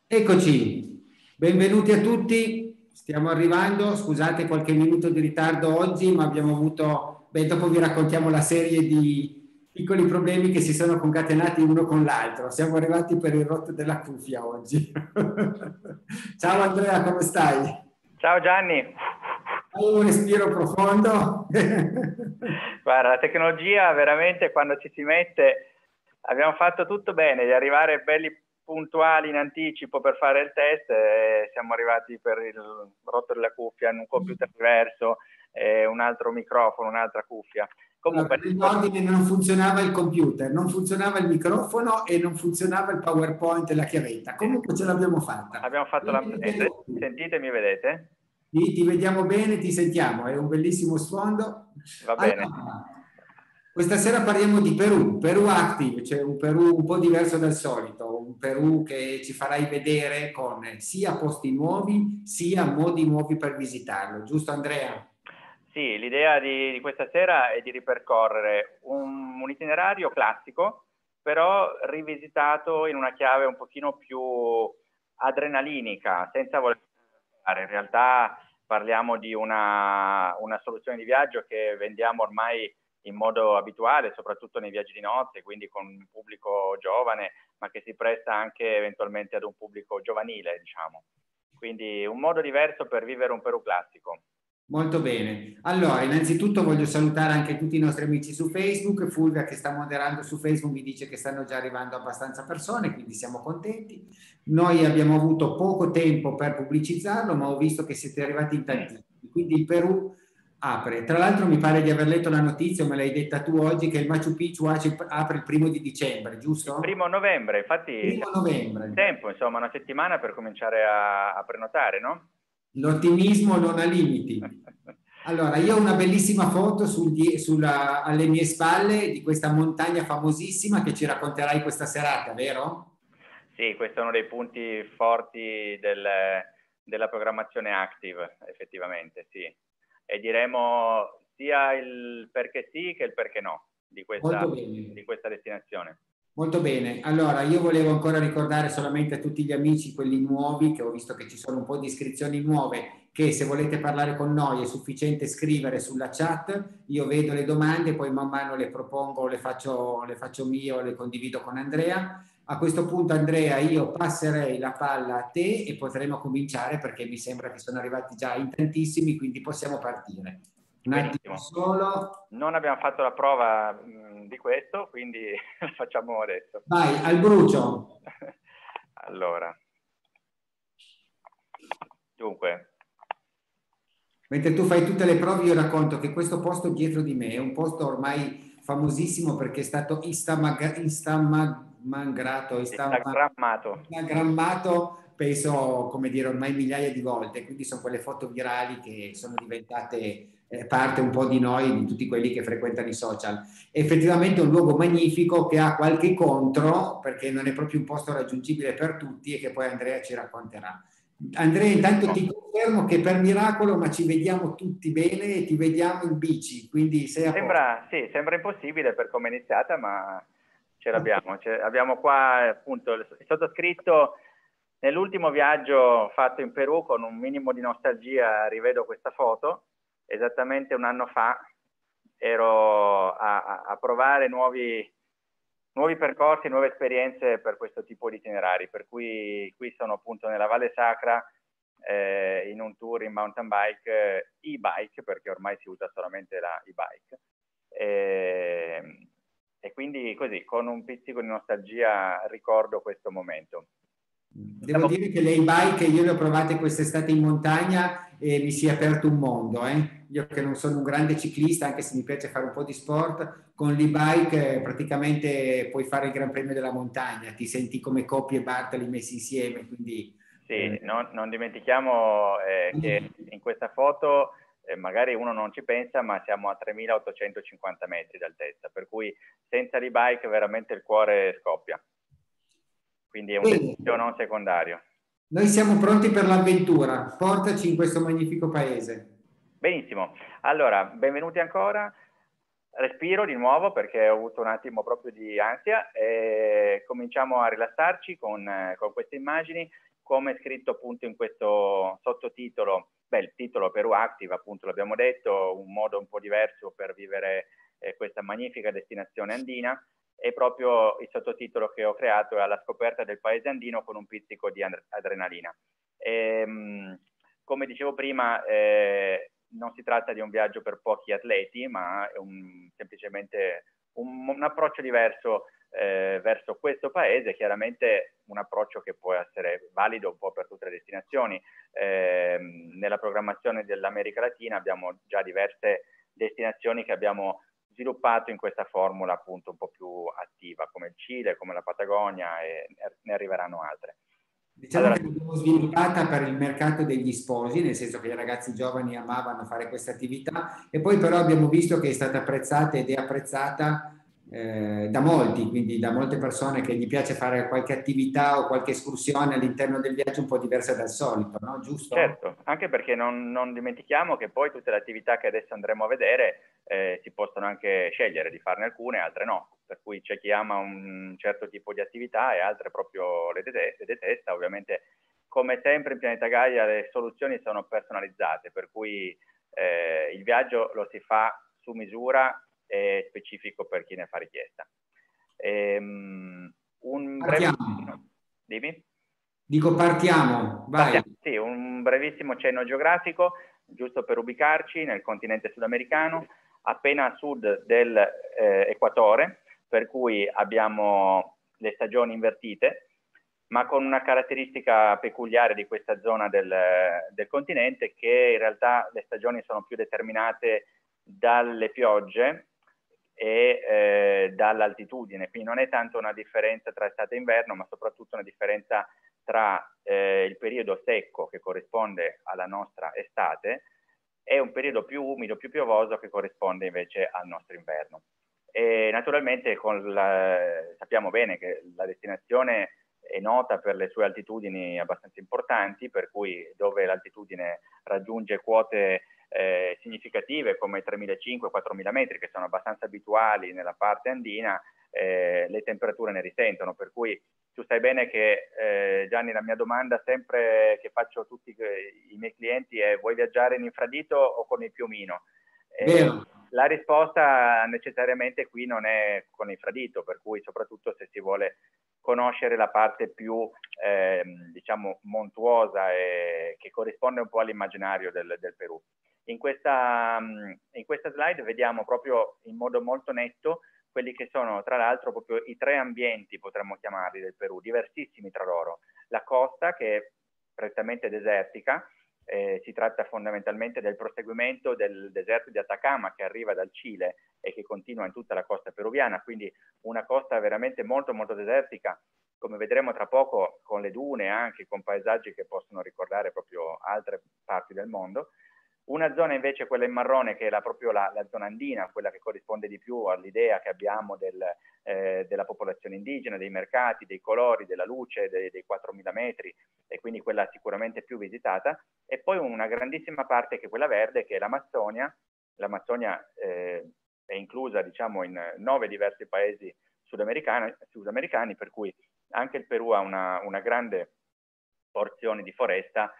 Eccoci, benvenuti a tutti, stiamo arrivando, scusate qualche minuto di ritardo oggi, ma abbiamo avuto, beh, dopo vi raccontiamo la serie di piccoli problemi che si sono concatenati uno con l'altro. Siamo arrivati per il rotto della cuffia oggi. Ciao Andrea, come stai? Ciao Gianni, Hai un respiro profondo? guarda, la tecnologia veramente quando ci si mette abbiamo fatto tutto bene, di arrivare belli puntuali in anticipo per fare il test e siamo arrivati per il rotto della cuffia in un computer diverso, un altro microfono, un'altra cuffia. Allora, Comunque, nell'ordine non funzionava il computer, non funzionava il microfono e non funzionava il PowerPoint e la chiavetta. Comunque ce l'abbiamo fatta. abbiamo fatto la... Sentite, mi vedete? Sì, ti vediamo bene, ti sentiamo, è un bellissimo sfondo. Va bene. Allora, questa sera parliamo di Perù, Perù Active, cioè un Perù un po' diverso dal solito, un Perù che ci farai vedere con sia posti nuovi, sia modi nuovi per visitarlo, giusto Andrea? Sì, l'idea di questa sera è di ripercorrere un itinerario classico, però rivisitato in una chiave un pochino più adrenalinica, senza voler fare. In realtà parliamo di una soluzione di viaggio che vendiamo ormai in modo abituale, soprattutto nei viaggi di notte, quindi con un pubblico giovane, ma che si presta anche eventualmente ad un pubblico giovanile, diciamo. Quindi un modo diverso per vivere un Perù classico. Molto bene. Allora, innanzitutto voglio salutare anche tutti i nostri amici su Facebook. Fulvia che sta moderando su Facebook mi dice che stanno già arrivando abbastanza persone, quindi siamo contenti. Noi abbiamo avuto poco tempo per pubblicizzarlo, ma ho visto che siete arrivati in tantissimi. Quindi il Perù apre. Tra l'altro mi pare di aver letto la notizia, me l'hai detta tu oggi, che il Machu Picchu apre il 1° di dicembre, Il giusto? 1° novembre, infatti Primo siamo in novembre. tempo, insomma, una settimana per cominciare a prenotare, no? L'ottimismo non ha limiti. Allora, io ho una bellissima foto alle mie spalle di questa montagna famosissima che ci racconterai questa serata, vero? Sì, questo è uno dei punti forti della programmazione Active, effettivamente, sì. E diremo sia il perché sì che il perché no di Molto di bene. questa destinazione. Molto bene, allora io volevo ancora ricordare solamente a tutti gli amici, quelli nuovi, che ho visto che ci sono un po' di iscrizioni nuove, che se volete parlare con noi è sufficiente scrivere sulla chat, io vedo le domande, poi man mano le propongo, le faccio mie, le condivido con Andrea. A questo punto Andrea io passerei la palla a te e potremo cominciare perché mi sembra che sono arrivati già in tantissimi, quindi possiamo partire. Un attimo Benissimo. solo. Non abbiamo fatto la prova di questo, quindi la facciamo adesso. Vai, al brucio. Allora, dunque, Mentre tu fai tutte le prove, io racconto che questo posto dietro di me è un posto ormai famosissimo perché è stato Instagrammato. instagrammato, penso, come dire, ormai migliaia di volte. Quindi sono quelle foto virali che sono diventate parte un po' di noi, di tutti quelli che frequentano i social. Effettivamente è un luogo magnifico che ha qualche contro, perché non è proprio un posto raggiungibile per tutti e che poi Andrea ci racconterà. Andrea, intanto ti confermo che per miracolo, ma ci vediamo tutti bene e ti vediamo in bici, quindi sei a posto. Sembra, sì, sembra impossibile per come è iniziata, ma ce l'abbiamo. Abbiamo qua appunto il sottoscritto nell'ultimo viaggio fatto in Perù con un minimo di nostalgia, rivedo questa foto, esattamente un anno fa ero a provare nuovi percorsi, nuove esperienze per questo tipo di itinerari, per cui qui sono appunto nella Valle Sacra in un tour in mountain bike, e-bike, perché ormai si usa solamente la e-bike. E quindi così, con un pizzico di nostalgia, ricordo questo momento. Devo dire che le e-bike io le ho provate quest'estate in montagna e mi si è aperto un mondo. Io che non sono un grande ciclista, anche se mi piace fare un po' di sport, con l'e-bike praticamente puoi fare il Gran Premio della montagna, ti senti come Coppi e Bartali messi insieme, quindi Sì, non dimentichiamo che in questa foto magari uno non ci pensa, ma siamo a 3.850 metri d'altezza, per cui senza l'e-bike veramente il cuore scoppia. Quindi è un bene. destino non secondario. Noi siamo pronti per l'avventura, portaci in questo magnifico paese. Benissimo, allora benvenuti ancora. Respiro di nuovo perché ho avuto un attimo proprio di ansia cominciamo a rilassarci con queste immagini, come scritto appunto in questo sottotitolo. Beh, il titolo Perù Active, appunto, l'abbiamo detto, un modo un po' diverso per vivere questa magnifica destinazione andina, e proprio il sottotitolo che ho creato è Alla scoperta del paese andino con un pizzico di adrenalina. Come dicevo prima, non si tratta di un viaggio per pochi atleti, ma è semplicemente un approccio diverso verso questo paese, chiaramente un approccio che può essere valido un po' per tutte le destinazioni. Nella programmazione dell'America Latina abbiamo già diverse destinazioni che abbiamo sviluppato in questa formula appunto un po' più attiva, come il Cile, come la Patagonia, e ne arriveranno altre. Diciamo allora, che l'abbiamo sviluppata per il mercato degli sposi, nel senso che i ragazzi giovani amavano fare questa attività, e poi però abbiamo visto che è stata apprezzata ed è apprezzata da molti, quindi da molte persone che gli piace fare qualche attività o qualche escursione all'interno del viaggio un po' diversa dal solito, no? Giusto? Certo, anche perché non dimentichiamo che poi tutte le attività che adesso andremo a vedere si possono anche scegliere di farne alcune, altre no, per cui c'è chi ama un certo tipo di attività e altre proprio le detesta. Ovviamente, come sempre in Pianeta Gaia, le soluzioni sono personalizzate, per cui il viaggio lo si fa su misura e specifico per chi ne fa richiesta. Un breve... Dimmi? Dico partiamo, vai. Partiamo, sì, un brevissimo cenno geografico, giusto per ubicarci nel continente sudamericano, appena a sud dell'equatore, per cui abbiamo le stagioni invertite, ma con una caratteristica peculiare di questa zona del continente, che in realtà le stagioni sono più determinate dalle piogge e dall'altitudine, quindi non è tanto una differenza tra estate e inverno, ma soprattutto una differenza tra il periodo secco, che corrisponde alla nostra estate, e un periodo più umido, più piovoso, che corrisponde invece al nostro inverno. E naturalmente sappiamo bene che la destinazione è nota per le sue altitudini abbastanza importanti, per cui dove l'altitudine raggiunge quote significative come i 3.500-4.000 metri, che sono abbastanza abituali nella parte andina, le temperature ne risentono, per cui tu sai bene che Gianni, la mia domanda sempre che faccio a tutti i miei clienti è: vuoi viaggiare in infradito o con il piumino? La risposta necessariamente qui non è con infradito, per cui soprattutto se si vuole conoscere la parte più diciamo montuosa e che corrisponde un po' all'immaginario del Perù. In questa slide vediamo proprio in modo molto netto quelli che sono tra l'altro proprio i tre ambienti, potremmo chiamarli, del Perù, diversissimi tra loro. La costa, che è prettamente desertica, si tratta fondamentalmente del proseguimento del deserto di Atacama, che arriva dal Cile e che continua in tutta la costa peruviana, quindi una costa veramente molto molto desertica, come vedremo tra poco, con le dune, anche con paesaggi che possono ricordare proprio altre parti del mondo. Una zona invece, quella in marrone, che è proprio la zona andina, quella che corrisponde di più all'idea che abbiamo della popolazione indigena, dei mercati, dei colori, della luce, dei 4.000 metri, e quindi quella sicuramente più visitata. E poi una grandissima parte, che è quella verde, che è l'Amazzonia. L'Amazzonia è inclusa, diciamo, in 9 diversi paesi sudamericani, per cui anche il Perù ha una grande porzione di foresta,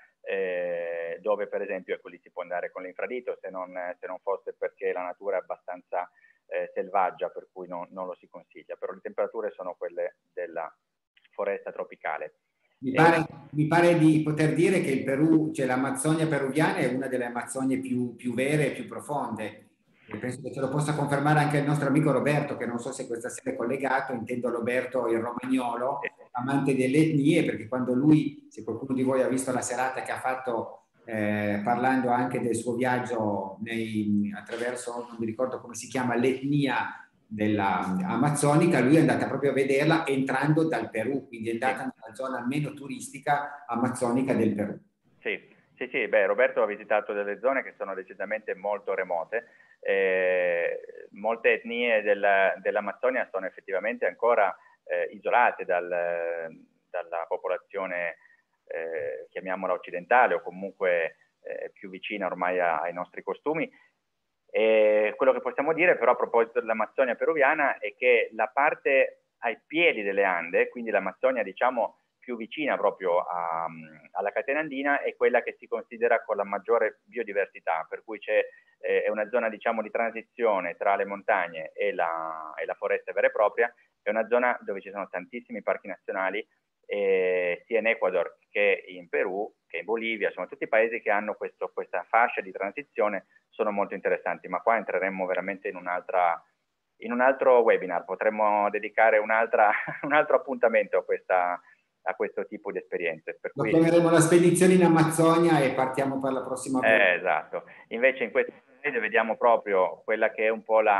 dove per esempio lì si può andare con l'infradito, se non fosse perché la natura è abbastanza selvaggia, per cui non lo si consiglia, però le temperature sono quelle della foresta tropicale. Mi pare di poter dire che il Perù, cioè l'Amazzonia peruviana, è una delle Amazzonie più vere e più profonde. E penso che ce lo possa confermare anche il nostro amico Roberto, che non so se questa sera è collegato, intendo Roberto il romagnolo, amante delle etnie, perché quando lui, se qualcuno di voi ha visto la serata che ha fatto parlando anche del suo viaggio attraverso, non mi ricordo come si chiama, l'etnia della amazzonica, lui è andata proprio a vederla entrando dal Perù, quindi è andata nella zona meno turistica amazzonica del Perù. Sì, beh, Roberto ha visitato delle zone che sono decisamente molto remote. Molte etnie dell'Amazzonia sono effettivamente ancora isolate dalla popolazione, chiamiamola occidentale, o comunque più vicina ormai ai nostri costumi. E quello che possiamo dire però a proposito dell'Amazzonia peruviana è che la parte ai piedi delle Ande, quindi l'Amazzonia diciamo più vicina proprio alla catena andina, è quella che si considera con la maggiore biodiversità, per cui è una zona diciamo di transizione tra le montagne e la foresta vera e propria, è una zona dove ci sono tantissimi parchi nazionali, sia in Ecuador che in Perù, che in Bolivia, sono tutti paesi che hanno questa fascia di transizione, sono molto interessanti, ma qua entreremmo veramente in un altro webinar, potremmo dedicare un altro appuntamento a questo tipo di esperienze. Per Lo cui, chiameremo la spedizione in Amazzonia e partiamo per la prossima volta. esatto. Invece in questo video vediamo proprio quella che è un po'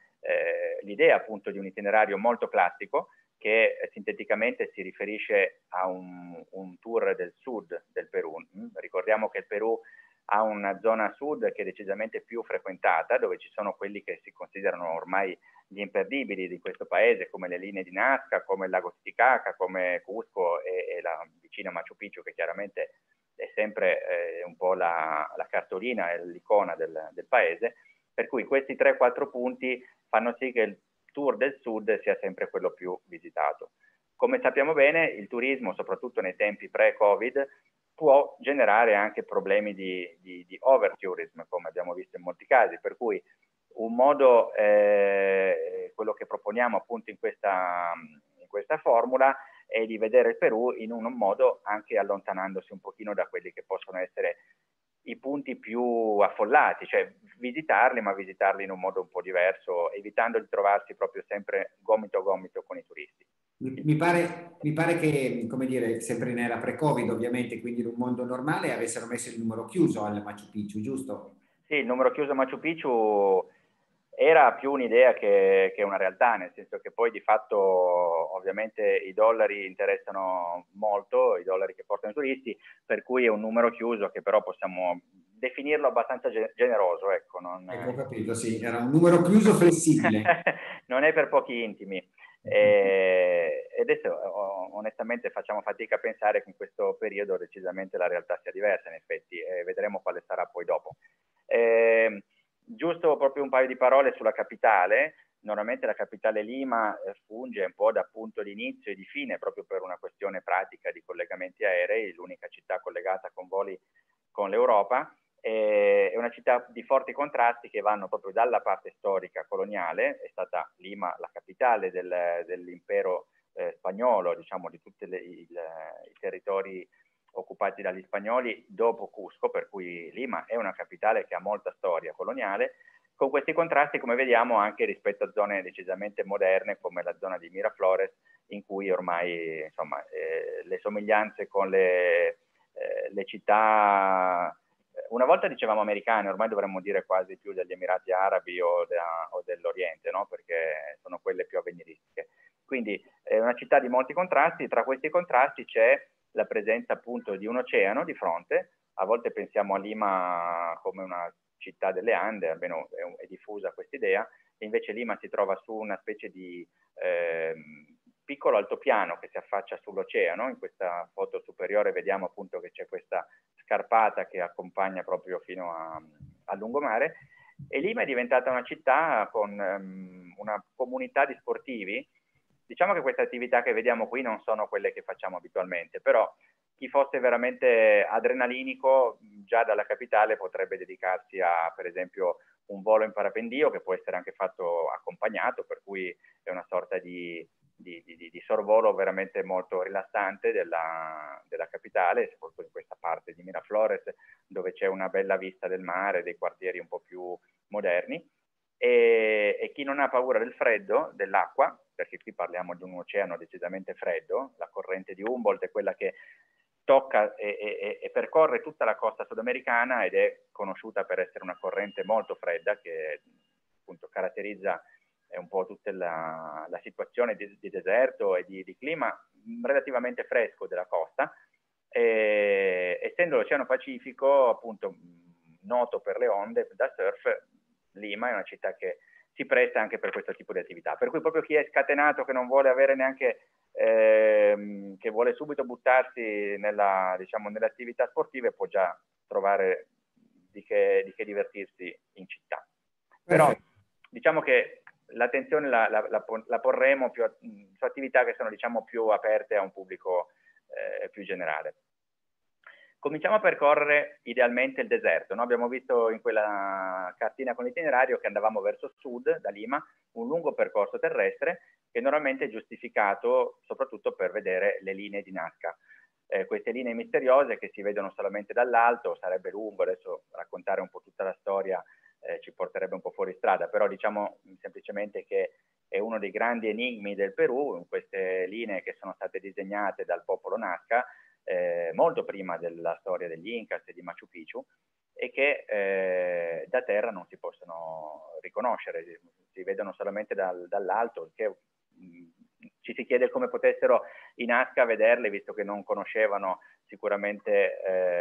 l'idea appunto di un itinerario molto classico che sinteticamente si riferisce a un tour del sud del Perù. Ricordiamo che il Perù ha una zona sud che è decisamente più frequentata, dove ci sono quelli che si considerano ormai gli imperdibili di questo paese, come le linee di Nazca, come il lago Titicaca, come Cusco e la vicina Machu Picchu, che chiaramente è sempre un po' la cartolina e l'icona del paese, per cui questi 3-4 punti fanno sì che il tour del sud sia sempre quello più visitato. Come sappiamo bene, il turismo, soprattutto nei tempi pre-Covid, può generare anche problemi di overtourism, come abbiamo visto in molti casi, per cui un modo, quello che proponiamo appunto in questa formula, è di vedere il Perù in un modo anche allontanandosi un pochino da quelli che possono essere i punti più affollati, cioè visitarli, ma visitarli in un modo un po' diverso, evitando di trovarsi proprio sempre gomito a gomito con i turisti. Mi pare che, come dire, sempre in era pre-Covid ovviamente, quindi in un mondo normale, avessero messo il numero chiuso al Machu Picchu, giusto? Sì, il numero chiuso a Machu Picchu era più un'idea che una realtà, nel senso che poi di fatto ovviamente i dollari interessano molto, i dollari che portano i turisti, per cui è un numero chiuso che però possiamo definirlo abbastanza generoso. Ecco, Ecco, ho capito, sì, era un numero chiuso flessibile. non è per pochi intimi. Adesso onestamente facciamo fatica a pensare che in questo periodo decisamente la realtà sia diversa, in effetti, vedremo quale sarà poi dopo. Giusto proprio un paio di parole sulla capitale. Normalmente la capitale Lima funge un po' da punto di inizio e di fine proprio per una questione pratica di collegamenti aerei, l'unica città collegata con voli con l'Europa. È una città di forti contrasti che vanno proprio dalla parte storica coloniale, è stata Lima la capitale dell'impero spagnolo, diciamo di tutti i territori occupati dagli spagnoli dopo Cusco, per cui Lima è una capitale che ha molta storia coloniale, con questi contrasti come vediamo anche rispetto a zone decisamente moderne come la zona di Miraflores, in cui ormai insomma, le somiglianze con le città, una volta dicevamo americane, ormai dovremmo dire quasi più degli Emirati Arabi o dell'Oriente, no? Perché sono quelle più avveniristiche. Quindi è una città di molti contrasti, tra questi contrasti c'è la presenza appunto di un oceano di fronte. A volte pensiamo a Lima come una città delle Ande, almeno è diffusa questa idea, e invece Lima si trova su una specie di piccolo altopiano che si affaccia sull'oceano. In questa foto superiore vediamo appunto che c'è questa scarpata che accompagna proprio fino a lungomare, e Lima è diventata una città con una comunità di sportivi. Diciamo che queste attività che vediamo qui non sono quelle che facciamo abitualmente, però chi fosse veramente adrenalinico già dalla capitale potrebbe dedicarsi a, per esempio, un volo in parapendio che può essere anche fatto accompagnato, per cui è una sorta di sorvolo veramente molto rilassante della capitale, soprattutto in questa parte di Miraflores, dove c'è una bella vista del mare, dei quartieri un po' più moderni. E chi non ha paura del freddo, dell'acqua, perché qui parliamo di un oceano decisamente freddo, la corrente di Humboldt è quella che tocca e percorre tutta la costa sudamericana ed è conosciuta per essere una corrente molto fredda che appunto caratterizza un po' tutta la situazione di deserto e di clima relativamente fresco della costa. Essendo l'Oceano Pacifico appunto noto per le onde da surf, Lima è una città che si presta anche per questo tipo di attività, per cui proprio chi è scatenato, che non vuole avere neanche che vuole subito buttarsi diciamo, nelle attività sportive, può già trovare di che divertirsi in città. Però diciamo che l'attenzione la porremo più su attività che sono, diciamo, più aperte a un pubblico più generale. Cominciamo a percorrere idealmente il deserto, no? Abbiamo visto in quella cartina con l'itinerario che andavamo verso sud, da Lima, un lungo percorso terrestre che normalmente è giustificato soprattutto per vedere le linee di Nazca. Queste linee misteriose che si vedono solamente dall'alto, sarebbe lungo, adesso raccontare un po' tutta la storia ci porterebbe un po' fuori strada, però diciamo semplicemente che è uno dei grandi enigmi del Perù, in queste linee che sono state disegnate dal popolo Nazca, molto prima della storia degli Incas e di Machu Picchu, e che da terra non si possono riconoscere, si vedono solamente dall'alto, che ci si chiede come potessero i Nazca vederle, visto che non conoscevano sicuramente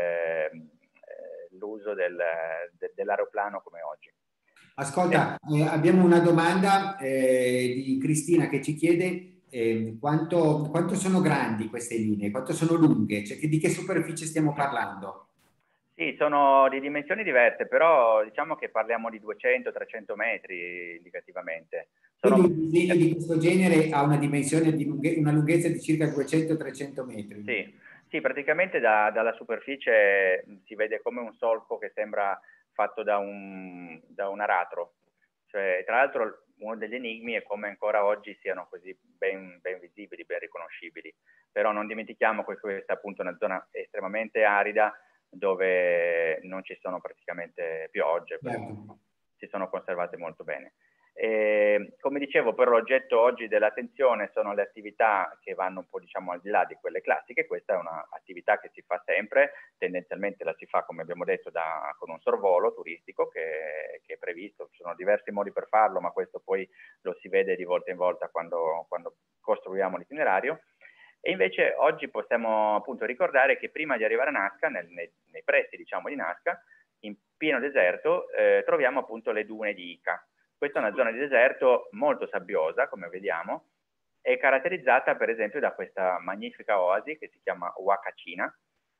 l'uso dell'aeroplano come oggi. Ascolta, abbiamo una domanda di Cristina che ci chiede quanto sono grandi queste linee, quanto sono lunghe, cioè di che superficie stiamo parlando? Sì, sono di dimensioni diverse, però diciamo che parliamo di 200-300 metri indicativamente. Quindi un disegno di questo genere ha una dimensione di una lunghezza di circa 200-300 metri. Sì, sì, praticamente dalla superficie si vede come un solco che sembra fatto da un aratro. Cioè, tra l'altro uno degli enigmi è come ancora oggi siano così ben visibili, ben riconoscibili. Però non dimentichiamo che questa è appunto una zona estremamente arida dove non ci sono praticamente piogge, Certo. si sono conservate molto bene. Come dicevo, però l'oggetto oggi dell'attenzione sono le attività che vanno un po', diciamo, al di là di quelle classiche. Questa è un'attività che si fa sempre, tendenzialmente la si fa, come abbiamo detto, con un sorvolo turistico che è previsto. Ci sono diversi modi per farlo, ma questo poi lo si vede di volta in volta quando costruiamo l'itinerario. E invece oggi possiamo appunto ricordare che prima di arrivare a Nazca, nei pressi, diciamo, di Nazca, in pieno deserto, troviamo appunto le dune di Ica. Questa è una zona di deserto molto sabbiosa, come vediamo, è caratterizzata per esempio da questa magnifica oasi che si chiama Huacachina,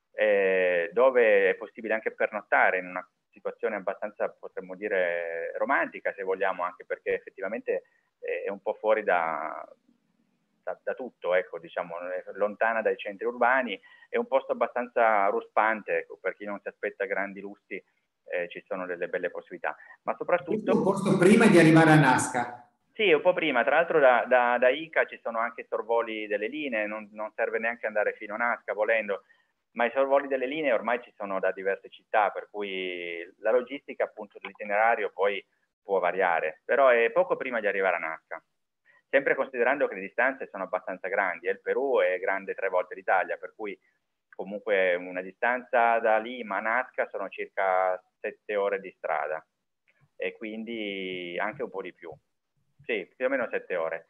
dove è possibile anche pernottare in una situazione abbastanza, potremmo dire, romantica, se vogliamo, anche perché effettivamente è un po' fuori da tutto, ecco, diciamo, lontana dai centri urbani, è un posto abbastanza ruspante, ecco, per chi non si aspetta grandi lussi. Ci sono delle belle possibilità, ma soprattutto... Un posto prima di arrivare a Nazca. Sì, un po' prima, tra l'altro da Ica ci sono anche sorvoli delle linee, non serve neanche andare fino a Nazca volendo, ma i sorvoli delle linee ormai ci sono da diverse città, per cui la logistica appunto dell'itinerario poi può variare, però è poco prima di arrivare a Nazca. Sempre considerando che le distanze sono abbastanza grandi, il Perù è grande 3 volte l'Italia, per cui comunque una distanza da Lima a Nazca sono circa 7 ore di strada e quindi anche un po' di più. Sì, più o meno 7 ore.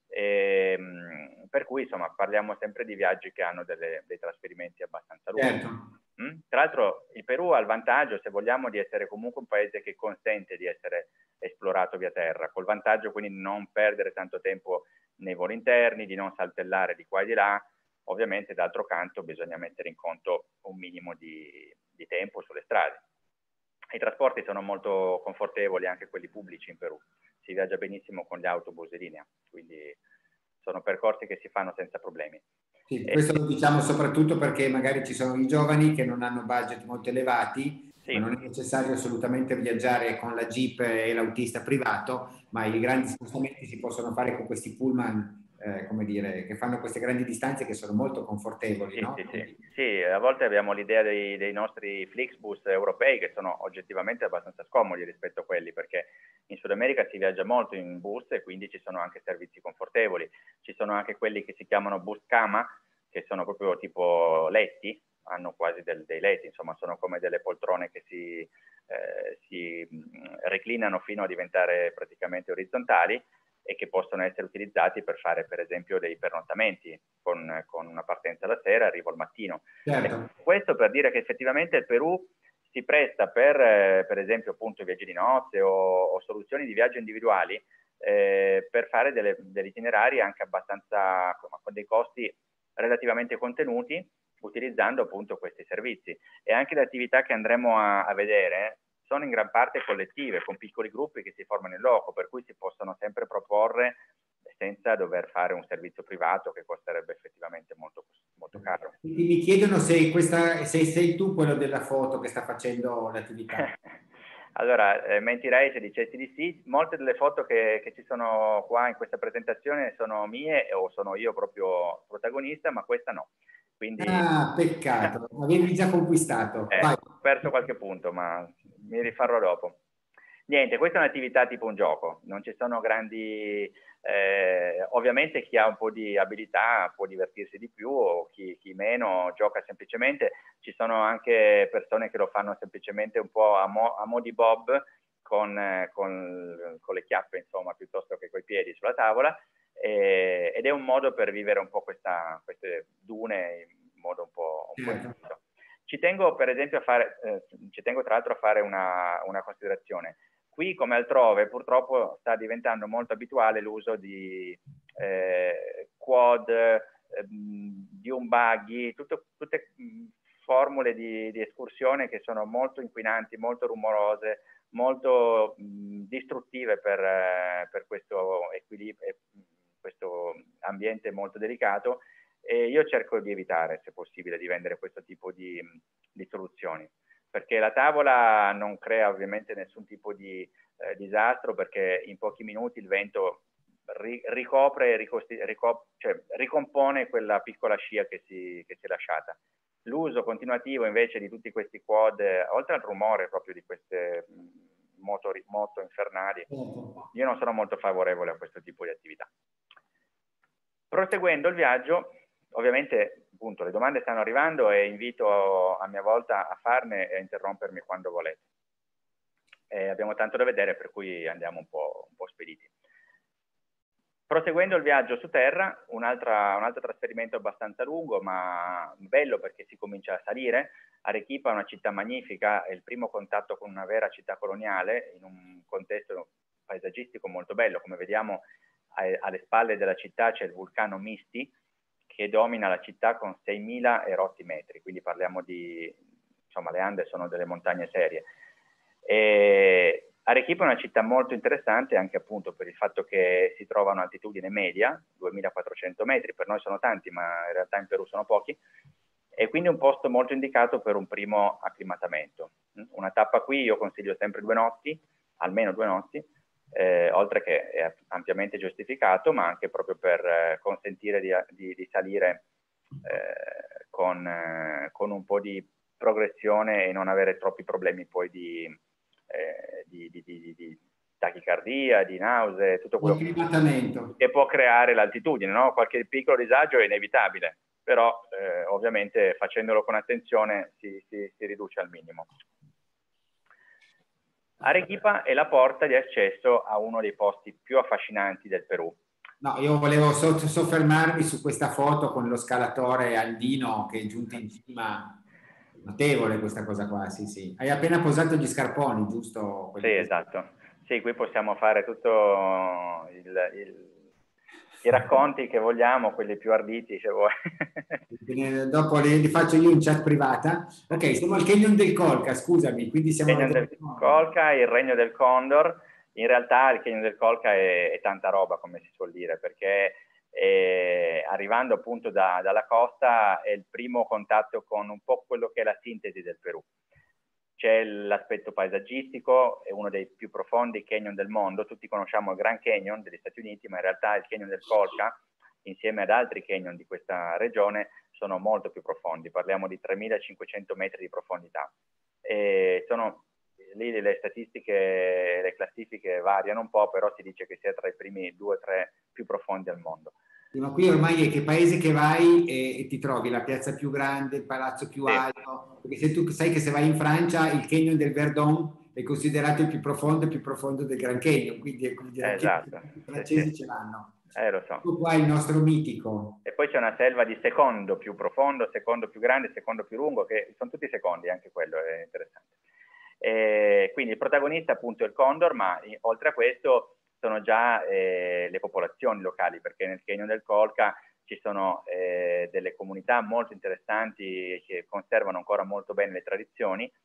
Per cui insomma parliamo sempre di viaggi che hanno dei trasferimenti abbastanza lunghi. Certo. Tra l'altro il Perù ha il vantaggio, se vogliamo, di essere comunque un paese che consente di essere esplorato via terra, col vantaggio quindi di non perdere tanto tempo nei voli interni, di non saltellare di qua e di là. Ovviamente d'altro canto bisogna mettere in conto un minimo di tempo sulle strade. I trasporti sono molto confortevoli, anche quelli pubblici in Perù. Si viaggia benissimo con gli autobus di linea, quindi sono percorsi che si fanno senza problemi. Sì, questo lo diciamo soprattutto perché magari ci sono i giovani che non hanno budget molto elevati, Sì. ma non è necessario assolutamente viaggiare con la Jeep e l'autista privato, ma i grandi spostamenti si possono fare con questi pullman, come dire, che fanno queste grandi distanze che sono molto confortevoli, Sì, no? sì, a volte abbiamo l'idea dei nostri Flixbus europei che sono oggettivamente abbastanza scomodi rispetto a quelli, perché in Sud America si viaggia molto in bus e quindi ci sono anche servizi confortevoli. Ci sono anche quelli che si chiamano bus cama, che sono proprio tipo letti, hanno quasi dei letti, insomma sono come delle poltrone che si reclinano fino a diventare praticamente orizzontali e che possono essere utilizzati per fare per esempio dei pernottamenti con una partenza la sera e arrivo al mattino. Certo. Questo per dire che effettivamente il Perù si presta per esempio appunto viaggi di nozze o soluzioni di viaggio individuali per fare degli itinerari anche abbastanza con dei costi relativamente contenuti, utilizzando appunto questi servizi. E anche le attività che andremo a vedere sono in gran parte collettive, con piccoli gruppi che si formano in loco, per cui si possono sempre proporre senza dover fare un servizio privato che costerebbe effettivamente molto, molto caro. Mi chiedono se sei tu quello della foto che sta facendo l'attività. Allora, mentirei se dicessi di sì. Molte delle foto che ci sono qua in questa presentazione sono mie o sono io proprio protagonista, ma questa no. Quindi, Ah, peccato, avevi già conquistato. Vai. ho perso qualche punto, ma mi rifarò dopo. Niente, questa è un'attività tipo un gioco, non ci sono grandi... ovviamente chi ha un po' di abilità può divertirsi di più, o chi meno gioca semplicemente. Ci sono anche persone che lo fanno semplicemente un po' a mo' di Bob, con le chiappe, insomma, piuttosto che coi piedi sulla tavola, ed è un modo per vivere un po' queste dune in modo un po' diverso. Ci tengo per esempio a fare, ci tengo tra l'altro a fare una considerazione. Qui, come altrove, purtroppo sta diventando molto abituale l'uso di quad, di un buggy, tutte formule di escursione che sono molto inquinanti, molto rumorose, molto distruttive per questo equilibrio, questo ambiente molto delicato, e io cerco di evitare, se possibile, di vendere questo tipo di soluzioni, perché la tavola non crea ovviamente nessun tipo di disastro, perché in pochi minuti il vento ricopre, cioè ricompone quella piccola scia che si è lasciata. L'uso continuativo invece di tutti questi quad, oltre al rumore proprio di queste moto infernali, io non sono molto favorevole a questo tipo di attività. Proseguendo il viaggio, ovviamente appunto le domande stanno arrivando e invito a mia volta a farne e a interrompermi quando volete. Abbiamo tanto da vedere, per cui andiamo un po' spediti. Proseguendo il viaggio su terra, un altro trasferimento abbastanza lungo, ma bello perché si comincia a salire. Arequipa è una città magnifica, è il primo contatto con una vera città coloniale, in un contesto paesaggistico molto bello. Come vediamo, alle spalle della città c'è il vulcano Misti, che domina la città con 6.000 erotti metri, quindi parliamo di, insomma, le Ande sono delle montagne serie. E Arequipa è una città molto interessante anche appunto per il fatto che si trova a un'altitudine media, 2.400 metri, per noi sono tanti, ma in realtà in Perù sono pochi, e quindi un posto molto indicato per un primo acclimatamento. Una tappa qui io consiglio sempre 2 notti, almeno 2 notti, oltre che è ampiamente giustificato, ma anche proprio per consentire di salire con un po' di progressione e non avere troppi problemi poi di tachicardia, di nausea, tutto quello che può creare l'altitudine, no? Qualche piccolo disagio è inevitabile, però ovviamente facendolo con attenzione si riduce al minimo. Arequipa è la porta di accesso a uno dei posti più affascinanti del Perù. No, io volevo soffermarmi su questa foto con lo scalatore andino che è giunto in cima. Notevole questa cosa qua, sì, sì. Hai appena posato gli scarponi, giusto? Sì, esatto. Sì, qui possiamo fare tutto i racconti che vogliamo, quelli più arditi, se vuoi. Dopo li faccio io in chat privata. Ok, siamo al Canyon del Colca, scusami, quindi siamo Canyon del Colca, il Regno del Condor. In realtà il Canyon del Colca è tanta roba, come si suol dire, perché arrivando appunto dalla costa è il primo contatto con un po' quello che è la sintesi del Perù. C'è l'aspetto paesaggistico, è uno dei più profondi canyon del mondo. Tutti conosciamo il Grand Canyon degli Stati Uniti, ma in realtà il Canyon del Colca, insieme ad altri canyon di questa regione, sono molto più profondi. Parliamo di 3.500 metri di profondità. Sono lì le statistiche, le classifiche variano un po', però si dice che sia tra i primi 2 o 3 più profondi al mondo. Ma qui ormai è che paese che vai e ti trovi la piazza più grande, il palazzo più alto, perché se tu sai che se vai in Francia il Canyon del Verdon è considerato il più profondo del Grand Canyon, quindi esatto. I francesi ce l'hanno. Lo so. Questo qua è il nostro mitico. E poi c'è una selva di secondo più profondo, secondo più grande, secondo più lungo, che sono tutti secondi, anche quello è interessante. Quindi il protagonista appunto è il condor, ma oltre a questo sono già le popolazioni locali, perché nel Canyon del Colca ci sono delle comunità molto interessanti che conservano ancora molto bene le tradizioni,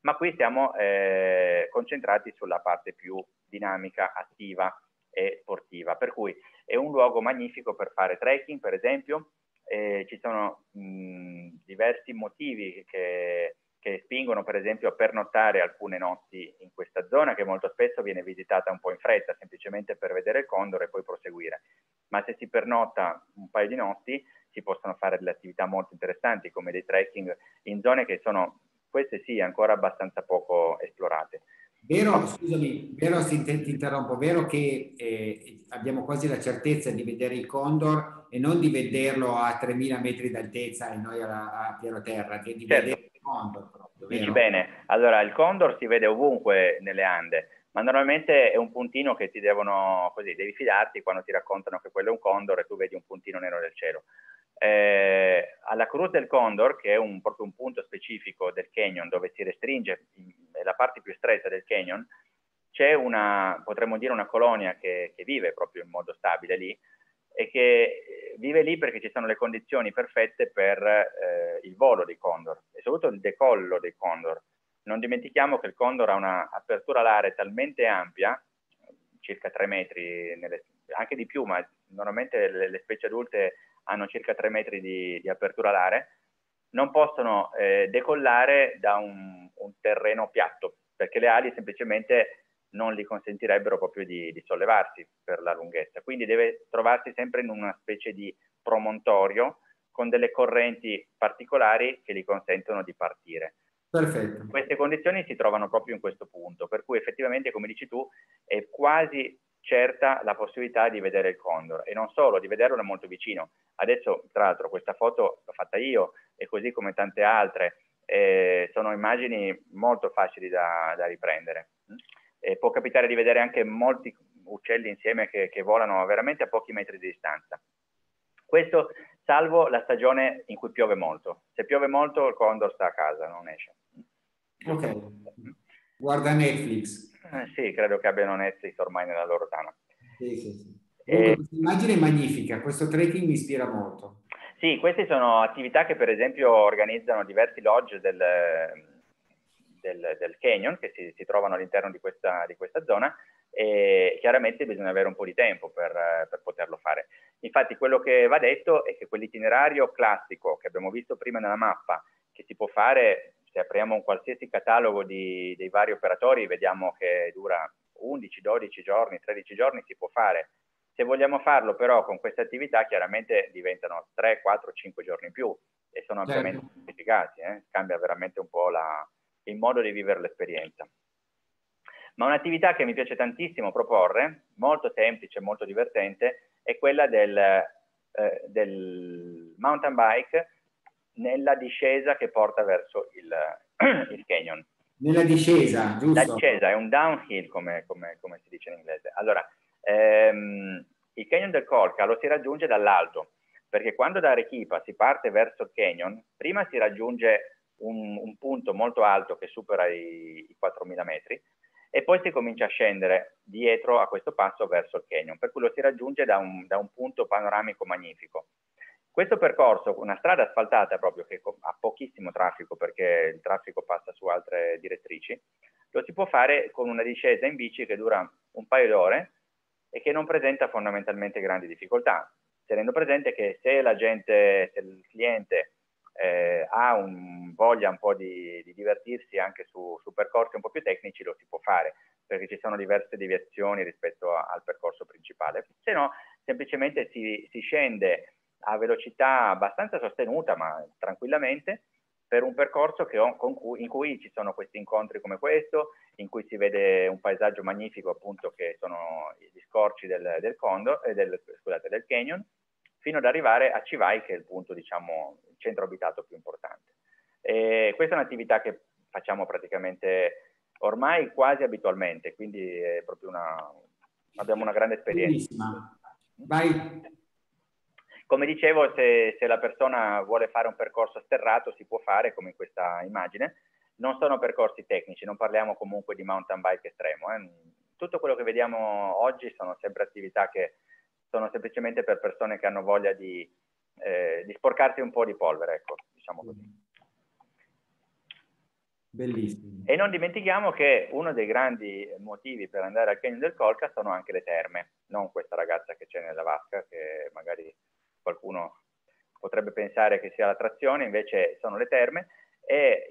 ma qui siamo concentrati sulla parte più dinamica, attiva e sportiva, per cui è un luogo magnifico per fare trekking, per esempio. Ci sono diversi motivi che spingono, per esempio, a pernottare alcune notti in questa zona, che molto spesso viene visitata un po' in fretta, semplicemente per vedere il condor e poi proseguire. Ma se si pernotta un paio di notti, si possono fare delle attività molto interessanti, come dei trekking in zone che sono, queste sì, ancora abbastanza poco esplorate. Vero, scusami, vero, ti interrompo, vero che abbiamo quasi la certezza di vedere il condor e non di vederlo a 3000 metri d'altezza e noi a piano terra, che di Certo, vedere il condor proprio, dici vero? bene. Allora, il condor si vede ovunque nelle Ande, ma normalmente è un puntino che ti devono, così, devi fidarti quando ti raccontano che quello è un condor e tu vedi un puntino nero nel cielo. Alla Cruz del Condor, che è proprio un punto specifico del canyon dove si restringe, è la parte più stretta del canyon, c'è potremmo dire una colonia che vive proprio in modo stabile lì, e che vive lì perché ci sono le condizioni perfette per il volo dei condor e soprattutto il decollo dei condor. Non dimentichiamo che il condor ha una apertura alare talmente ampia, circa 3 metri, anche di più, ma normalmente le specie adulte hanno circa 3 metri di apertura alare, non possono decollare da un terreno piatto, perché le ali semplicemente non gli consentirebbero proprio di sollevarsi per la lunghezza. Quindi deve trovarsi sempre in una specie di promontorio con delle correnti particolari che gli consentono di partire. Perfetto. Queste condizioni si trovano proprio in questo punto, per cui effettivamente, come dici tu, è quasi certa la possibilità di vedere il condor, e non solo, di vederlo da molto vicino. Adesso, tra l'altro, questa foto l'ho fatta io, e così come tante altre, sono immagini molto facili da riprendere. Può capitare di vedere anche molti uccelli insieme che volano veramente a pochi metri di distanza. Questo salvo la stagione in cui piove molto. Se piove molto il condor sta a casa, non esce. Ok, guarda Netflix. Sì, credo che abbiano Netflix ormai nella loro tana. Sì, sì, sì. Comunque, questa immagine è magnifica, questo trekking mi ispira molto. Sì, queste sono attività che per esempio organizzano diversi lodge del canyon che si trovano all'interno di questa zona, e chiaramente bisogna avere un po' di tempo per poterlo fare. Infatti quello che va detto è che quell'itinerario classico che abbiamo visto prima nella mappa, che si può fare, se apriamo un qualsiasi catalogo dei vari operatori, vediamo che dura 11, 12 giorni, 13 giorni, si può fare. Se vogliamo farlo però con queste attività, chiaramente diventano 3, 4, 5 giorni in più e sono ampiamente giustificati, cambia veramente un po' il modo di vivere l'esperienza. Ma un'attività che mi piace tantissimo proporre, molto semplice, molto divertente, è quella del mountain bike nella discesa che porta verso il canyon. Nella discesa, giusto? La discesa è un downhill, come si dice in inglese. Allora, il canyon del Colca lo si raggiunge dall'alto, perché quando da Arequipa si parte verso il canyon, prima si raggiunge un punto molto alto che supera i 4.000 metri, e poi si comincia a scendere dietro a questo passo verso il canyon, per cui lo si raggiunge da un punto panoramico magnifico. Questo percorso, una strada asfaltata proprio che ha pochissimo traffico perché il traffico passa su altre direttrici, lo si può fare con una discesa in bici che dura un paio d'ore e che non presenta fondamentalmente grandi difficoltà, tenendo presente che se il cliente ha voglia un po' di divertirsi anche su percorsi un po' più tecnici, lo si può fare, perché ci sono diverse deviazioni rispetto al percorso principale. Se no, semplicemente si scende a velocità abbastanza sostenuta, ma tranquillamente, per un percorso in cui ci sono questi incontri come questo, in cui si vede un paesaggio magnifico, appunto, che sono gli scorci del canyon, fino ad arrivare a Chivay, che è il punto, diciamo, il centro abitato più importante. Questa è un'attività che facciamo praticamente ormai quasi abitualmente, quindi è proprio abbiamo una grande esperienza. Bellissima. Vai. Come dicevo, se la persona vuole fare un percorso sterrato, si può fare, come in questa immagine. Non sono percorsi tecnici, non parliamo comunque di mountain bike estremo. Tutto quello che vediamo oggi sono sempre attività che sono semplicemente per persone che hanno voglia di sporcarsi un po' di polvere, ecco, diciamo così. Bellissimo. E non dimentichiamo che uno dei grandi motivi per andare al Canyon del Colca sono anche le terme, non questa ragazza che c'è nella vasca, che magari qualcuno potrebbe pensare che sia l'attrazione, invece sono le terme, e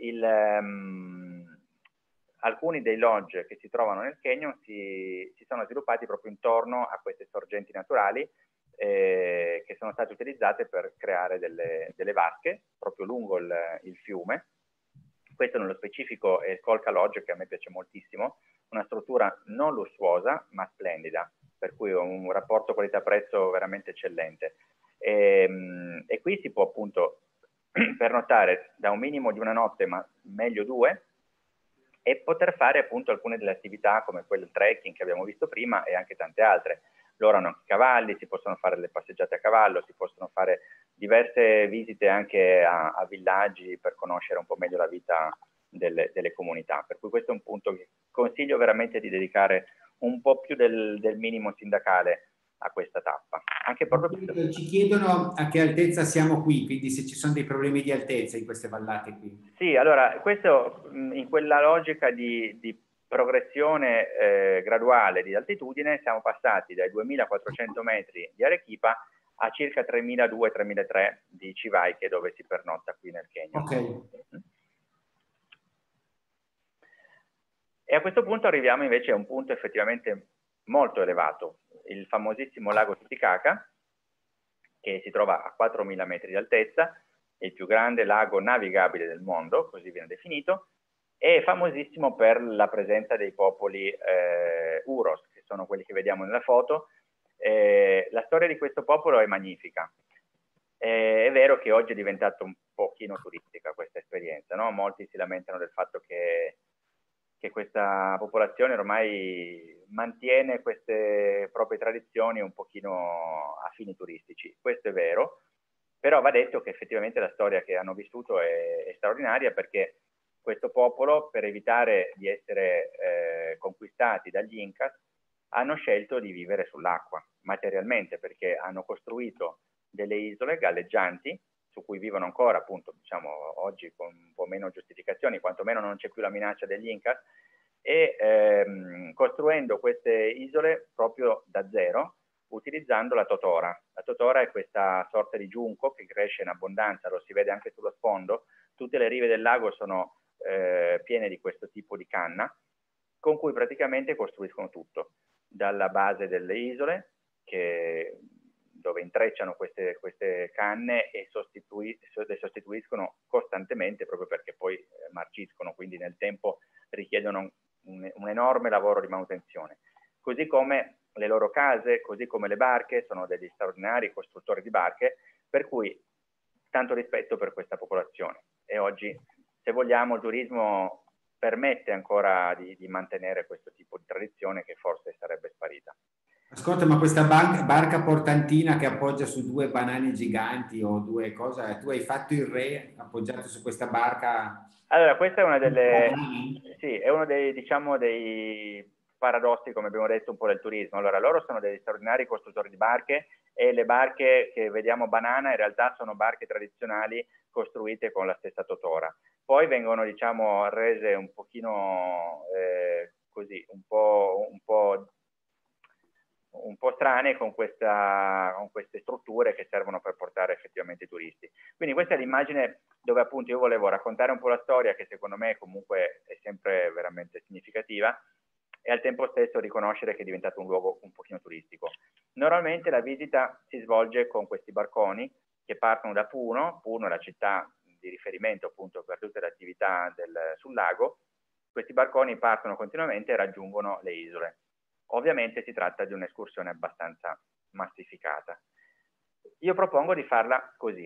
alcuni dei lodge che si trovano nel canyon si sono sviluppati proprio intorno a queste sorgenti naturali che sono state utilizzate per creare delle vasche proprio lungo il fiume. Questo nello specifico è il Colca Lodge, che a me piace moltissimo, una struttura non lussuosa ma splendida, per cui un rapporto qualità-prezzo veramente eccellente. E qui si può appunto pernottare da un minimo di una notte, ma meglio 2, e poter fare appunto alcune delle attività come quel trekking che abbiamo visto prima e anche tante altre. Loro hanno anche cavalli, si possono fare le passeggiate a cavallo, si possono fare diverse visite anche a villaggi per conoscere un po' meglio la vita delle comunità. Per cui questo è un punto che consiglio veramente di dedicare un po' più del minimo sindacale a questa tappa. Anche proprio per... Ci chiedono a che altezza siamo qui, quindi se ci sono dei problemi di altezza in queste vallate qui. Sì, allora, questo in quella logica di progressione graduale di altitudine siamo passati dai 2400 metri di Arequipa a circa 3200-3300 di Civaiche, dove si pernotta qui nel Canyon. Ok. E a questo punto arriviamo invece a un punto effettivamente molto elevato, il famosissimo lago Titicaca, che si trova a 4000 metri di altezza, il più grande lago navigabile del mondo, così viene definito, è famosissimo per la presenza dei popoli Uros, che sono quelli che vediamo nella foto. La storia di questo popolo è magnifica. È vero che oggi è diventata un pochino turistica questa esperienza, no? Molti si lamentano del fatto che questa popolazione ormai mantiene queste proprie tradizioni un pochino a fini turistici. Questo è vero, però va detto che effettivamente la storia che hanno vissuto è straordinaria, perché questo popolo, per evitare di essere conquistati dagli Incas, hanno scelto di vivere sull'acqua, materialmente, perché hanno costruito delle isole galleggianti su cui vivono ancora, appunto, diciamo, oggi con un po' meno giustificazioni, quantomeno non c'è più la minaccia degli Incas, e costruendo queste isole proprio da zero, utilizzando la totora. La totora è questa sorta di giunco che cresce in abbondanza, lo si vede anche sullo sfondo, tutte le rive del lago sono piene di questo tipo di canna, con cui praticamente costruiscono tutto, dalla base delle isole, dove intrecciano queste canne e le sostituiscono costantemente, proprio perché poi marciscono, quindi nel tempo richiedono un enorme lavoro di manutenzione. Così come le loro case, così come le barche, sono degli straordinari costruttori di barche, per cui tanto rispetto per questa popolazione. E oggi, se vogliamo, il turismo permette ancora di mantenere questo tipo di tradizione che forse sarebbe sparita. Ascolta, ma questa barca portantina che appoggia su 2 banane giganti o 2 cose, tu hai fatto il re appoggiato su questa barca? Allora, questa è una sì, è uno dei, diciamo, dei paradossi, come abbiamo detto, un po' del turismo. Allora, loro sono degli straordinari costruttori di barche, e le barche che vediamo banana in realtà sono barche tradizionali costruite con la stessa totora. Poi vengono, diciamo, rese un pochino così, un po' strane con queste strutture che servono per portare effettivamente i turisti. Quindi questa è l'immagine dove appunto io volevo raccontare un po' la storia, che secondo me comunque è sempre veramente significativa, e al tempo stesso riconoscere che è diventato un luogo un pochino turistico. Normalmente la visita si svolge con questi barconi che partono da Puno. Puno è la città di riferimento appunto per tutte le attività sul lago. Questi barconi partono continuamente e raggiungono le isole. Ovviamente si tratta di un'escursione abbastanza massificata. Io propongo di farla così.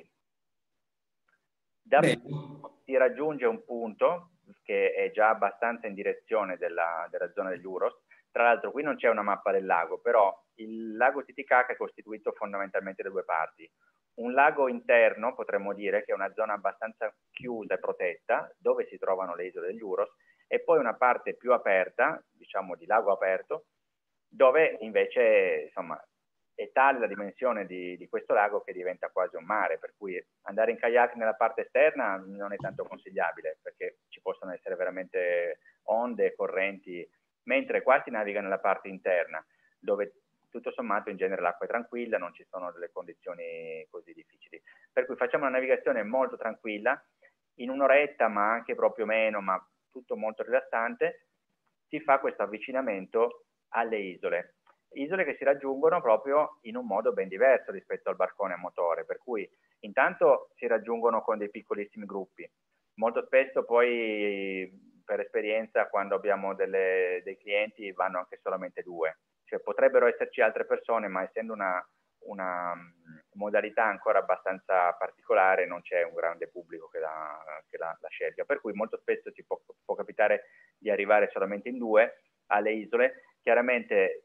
Da Puno si raggiunge un punto che è già abbastanza in direzione della zona degli Uros. Tra l'altro qui non c'è una mappa del lago, però il lago Titicaca è costituito fondamentalmente da 2 parti. Un lago interno, potremmo dire, che è una zona abbastanza chiusa e protetta, dove si trovano le isole degli Uros, e poi una parte più aperta, diciamo di lago aperto, dove invece, insomma, è tale la dimensione di questo lago che diventa quasi un mare, per cui andare in kayak nella parte esterna non è tanto consigliabile, perché ci possono essere veramente onde, correnti, mentre qua si naviga nella parte interna, dove tutto sommato in genere l'acqua è tranquilla, non ci sono delle condizioni così difficili. Per cui facciamo una navigazione molto tranquilla, in un'oretta, ma anche proprio meno, ma tutto molto rilassante, si fa questo avvicinamento alle isole che si raggiungono proprio in un modo ben diverso rispetto al barcone a motore, per cui intanto si raggiungono con dei piccolissimi gruppi. Molto spesso poi, per esperienza, quando abbiamo dei clienti, vanno anche solamente 2. Cioè potrebbero esserci altre persone, ma essendo una modalità ancora abbastanza particolare, non c'è un grande pubblico che la scelga. Per cui molto spesso ci può capitare di arrivare solamente in 2 alle isole. Chiaramente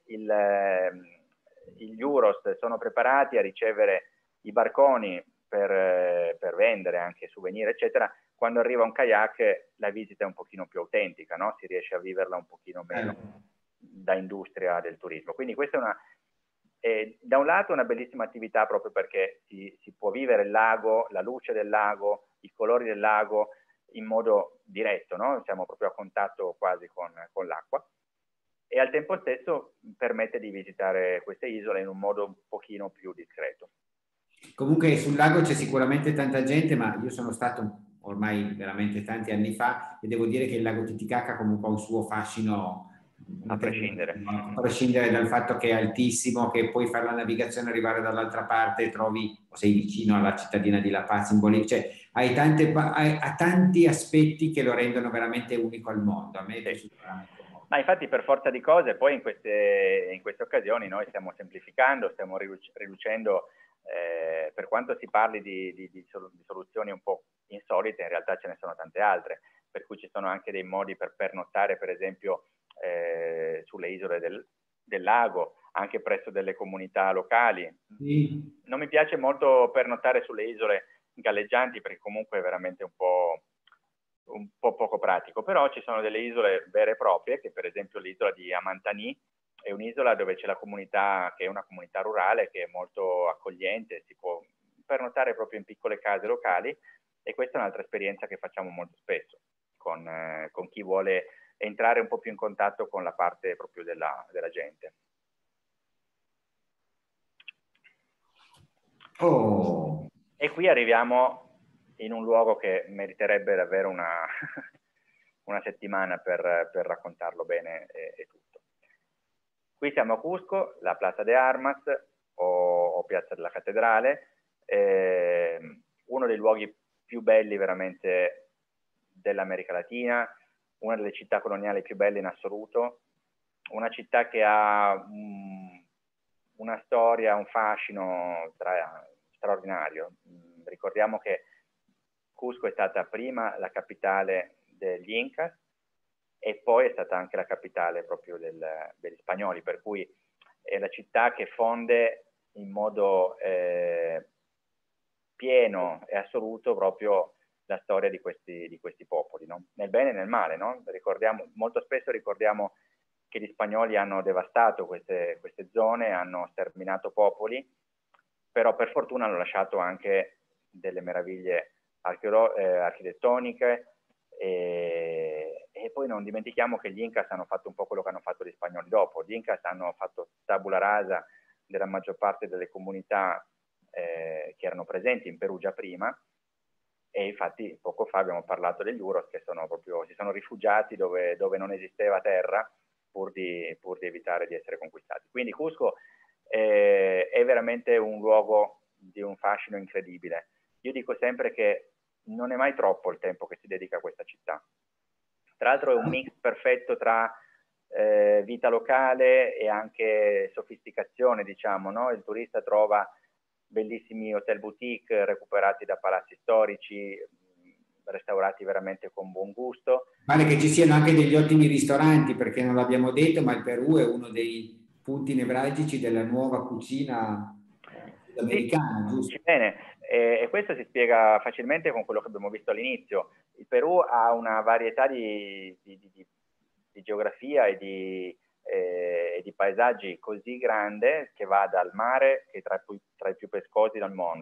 gli Eurost sono preparati a ricevere i barconi per vendere anche souvenir, eccetera. Quando arriva un kayak la visita è un pochino più autentica, no? Si riesce a viverla un pochino meno da industria del turismo. Quindi questa è da un lato una bellissima attività proprio perché si può vivere il lago, la luce del lago, i colori del lago in modo diretto, no? Siamo proprio a contatto quasi con l'acqua, e al tempo stesso permette di visitare queste isole in un modo un pochino più discreto. Comunque sul lago c'è sicuramente tanta gente, ma io sono stato ormai veramente tanti anni fa e devo dire che il lago Titicaca comunque ha un suo fascino A prescindere. a prescindere dal fatto che è altissimo, che puoi fare la navigazione, arrivare dall'altra parte, trovi o sei vicino alla cittadina di La Paz in Bolivia, cioè ha tanti aspetti che lo rendono veramente unico al mondo. A me è piaciuto veramente molto. Ma infatti per forza di cose poi in queste occasioni noi stiamo semplificando, stiamo riducendo, per quanto si parli di soluzioni un po' insolite, in realtà ce ne sono tante altre, per cui ci sono anche dei modi per pernottare per esempio sulle isole del lago, anche presso delle comunità locali. Sì. Non mi piace molto pernottare sulle isole galleggianti perché comunque è veramente un po' poco pratico, però ci sono delle isole vere e proprie, che per esempio l'isola di Amantani è un'isola dove c'è la comunità, che è una comunità rurale, che è molto accogliente, si può pernottare proprio in piccole case locali, e questa è un'altra esperienza che facciamo molto spesso con chi vuole entrare un po' più in contatto con la parte proprio della gente. Oh. E qui arriviamo in un luogo che meriterebbe davvero una settimana per raccontarlo bene e tutto. Qui siamo a Cusco, la Plaza de Armas o Piazza della Cattedrale, uno dei luoghi più belli veramente dell'America Latina, una delle città coloniali più belle in assoluto, una città che ha una storia, un fascino straordinario. Ricordiamo che Cusco è stata prima la capitale degli Incas e poi è stata anche la capitale proprio degli spagnoli, per cui è la città che fonde in modo pieno e assoluto proprio la storia di questi popoli, no? Nel bene e nel male, no? Molto spesso ricordiamo che gli spagnoli hanno devastato queste zone, hanno sterminato popoli, però per fortuna hanno lasciato anche delle meraviglie architettoniche, e poi non dimentichiamo che gli Incas hanno fatto un po' quello che hanno fatto gli spagnoli dopo. Gli Incas hanno fatto tabula rasa della maggior parte delle comunità che erano presenti in Perù già prima, e infatti poco fa abbiamo parlato degli Uros che si sono rifugiati dove non esisteva terra pur di evitare di essere conquistati. Quindi Cusco è veramente un luogo di un fascino incredibile. Io dico sempre che non è mai troppo il tempo che si dedica a questa città. Tra l'altro è un mix perfetto tra vita locale e anche sofisticazione, diciamo, no? Il turista trova bellissimi hotel boutique recuperati da palazzi storici, restaurati veramente con buon gusto. Pare che ci siano anche degli ottimi ristoranti, perché non l'abbiamo detto, ma il Perù è uno dei punti nevralgici della nuova cucina sudamericana, Sì, giusto? bene, e questo si spiega facilmente con quello che abbiamo visto all'inizio. Il Perù ha una varietà di geografia e di paesaggi così grande che va dal mare, che è tra i più pescosi del mondo,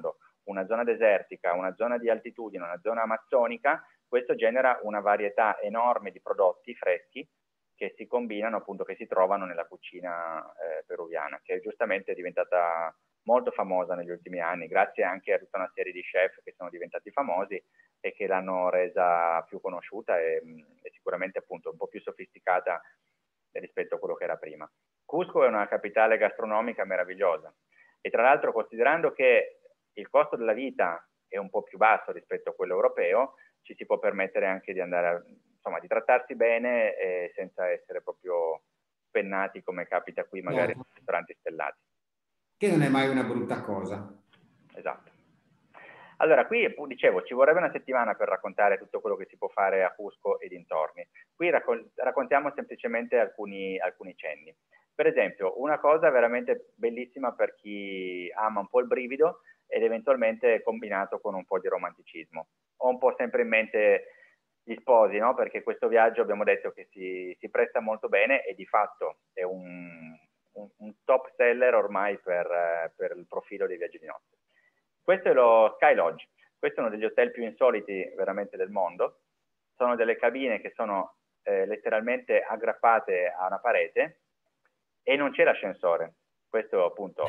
una zona desertica, una zona di altitudine, una zona amazzonica, questo genera una varietà enorme di prodotti freschi che si combinano, appunto, che si trovano nella cucina peruviana, che giustamente è diventata molto famosa negli ultimi anni, grazie anche a tutta una serie di chef che sono diventati famosi e che l'hanno resa più conosciuta e sicuramente, appunto, un po' più sofisticata rispetto a quello che era prima. Cusco è una capitale gastronomica meravigliosa e, tra l'altro, considerando che il costo della vita è un po' più basso rispetto a quello europeo, ci si può permettere anche di andare insomma, di trattarsi bene senza essere proprio spennati come capita qui magari in ristoranti stellati. Che non è mai una brutta cosa. Esatto. Allora, qui dicevo, ci vorrebbe una settimana per raccontare tutto quello che si può fare a Cusco e dintorni. Qui raccontiamo semplicemente alcuni cenni. Per esempio, una cosa veramente bellissima per chi ama un po' il brivido ed eventualmente combinato con un po' di romanticismo. Ho un po' sempre in mente gli sposi, no? Perché questo viaggio abbiamo detto che si presta molto bene e di fatto è un top seller ormai per il profilo dei viaggi di notte. Questo è lo Sky Lodge, questo è uno degli hotel più insoliti veramente del mondo, sono delle cabine che sono letteralmente aggrappate a una parete e non c'è l'ascensore, questo appunto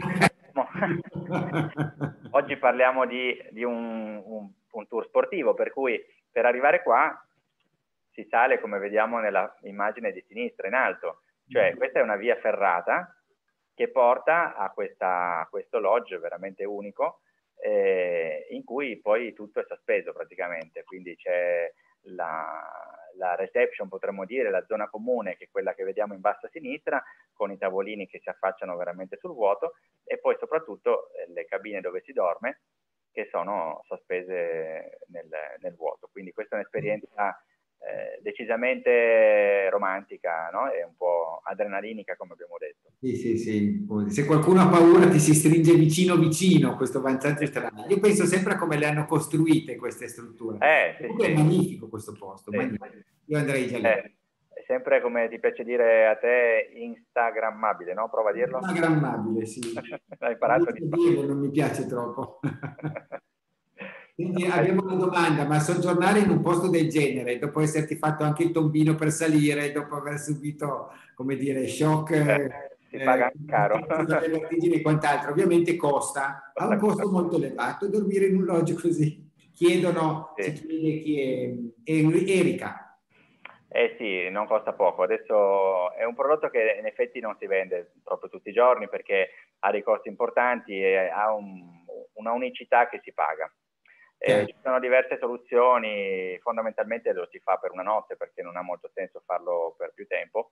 oggi parliamo di un tour sportivo, per cui per arrivare qua si sale, come vediamo nella immagine di sinistra in alto, cioè questa è una via ferrata che porta a questo lodge veramente unico, in cui poi tutto è sospeso praticamente, quindi c'è la reception, potremmo dire, la zona comune, che è quella che vediamo in basso a sinistra, con i tavolini che si affacciano veramente sul vuoto, e poi soprattutto le cabine dove si dorme, che sono sospese nel vuoto. Quindi questa è un'esperienza decisamente romantica, no? E un po' adrenalinica, come abbiamo detto. Sì. Se qualcuno ha paura ti si stringe vicino, questo vantaggio strano. Io penso sempre a come le hanno costruite queste strutture. Comunque Sì. È magnifico questo posto, Sì. magnifico. Io andrei già lì. È sempre, come ti piace dire a te, instagrammabile, no? Prova a dirlo. Instagrammabile, sì. L'hai imparato di dirlo, non mi piace troppo. Quindi abbiamo una domanda, ma soggiornare in un posto del genere, dopo esserti fatto anche il tombino per salire, dopo aver subito, come dire, shock, si paga caro. vertigini e quant'altro, ovviamente costa, ha un costo molto elevato dormire in un lodge così. Chiedono, Sì. si chiede chi è Erika. Sì, non costa poco. Adesso è un prodotto che in effetti non si vende proprio tutti i giorni perché ha dei costi importanti e ha una unicità che si paga. Ci sono diverse soluzioni, fondamentalmente lo si fa per una notte perché non ha molto senso farlo per più tempo.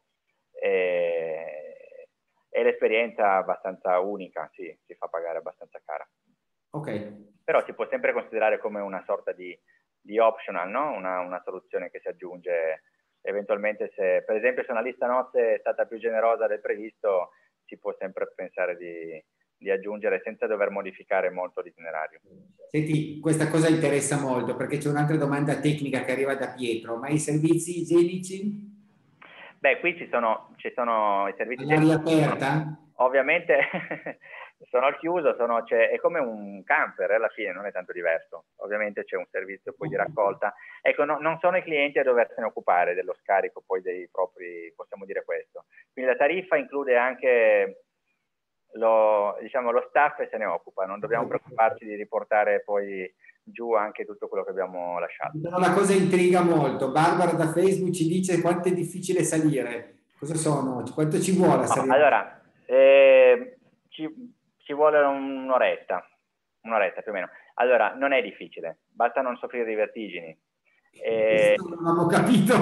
È l'esperienza abbastanza unica, sì, si fa pagare abbastanza cara. Ok. Però si può sempre considerare come una sorta di optional, no? Una soluzione che si aggiunge eventualmente se, per esempio, se una lista nozze è stata più generosa del previsto, si può sempre pensare di aggiungere senza dover modificare molto l'itinerario. Senti, questa cosa interessa molto perché c'è un'altra domanda tecnica che arriva da Pietro, ma i servizi igienici? Beh, qui ci sono i servizi All'aria igienici, aperta? ovviamente sono al chiuso, è come un camper alla fine, non è tanto diverso. Ovviamente c'è un servizio poi di raccolta. Ecco, non sono i clienti a doversene occupare dello scarico poi dei propri, possiamo dire questo. Quindi la tariffa include anche lo staff e se ne occupa, non dobbiamo preoccuparci di riportare poi giù anche tutto quello che abbiamo lasciato. Però la cosa intriga molto. Barbara da Facebook ci dice quanto è difficile salire. Cosa sono? Quanto ci vuole a salire? Allora, ci vuole un'oretta più o meno. Allora, non è difficile, basta non soffrire di vertigini. Questo non avevo capito.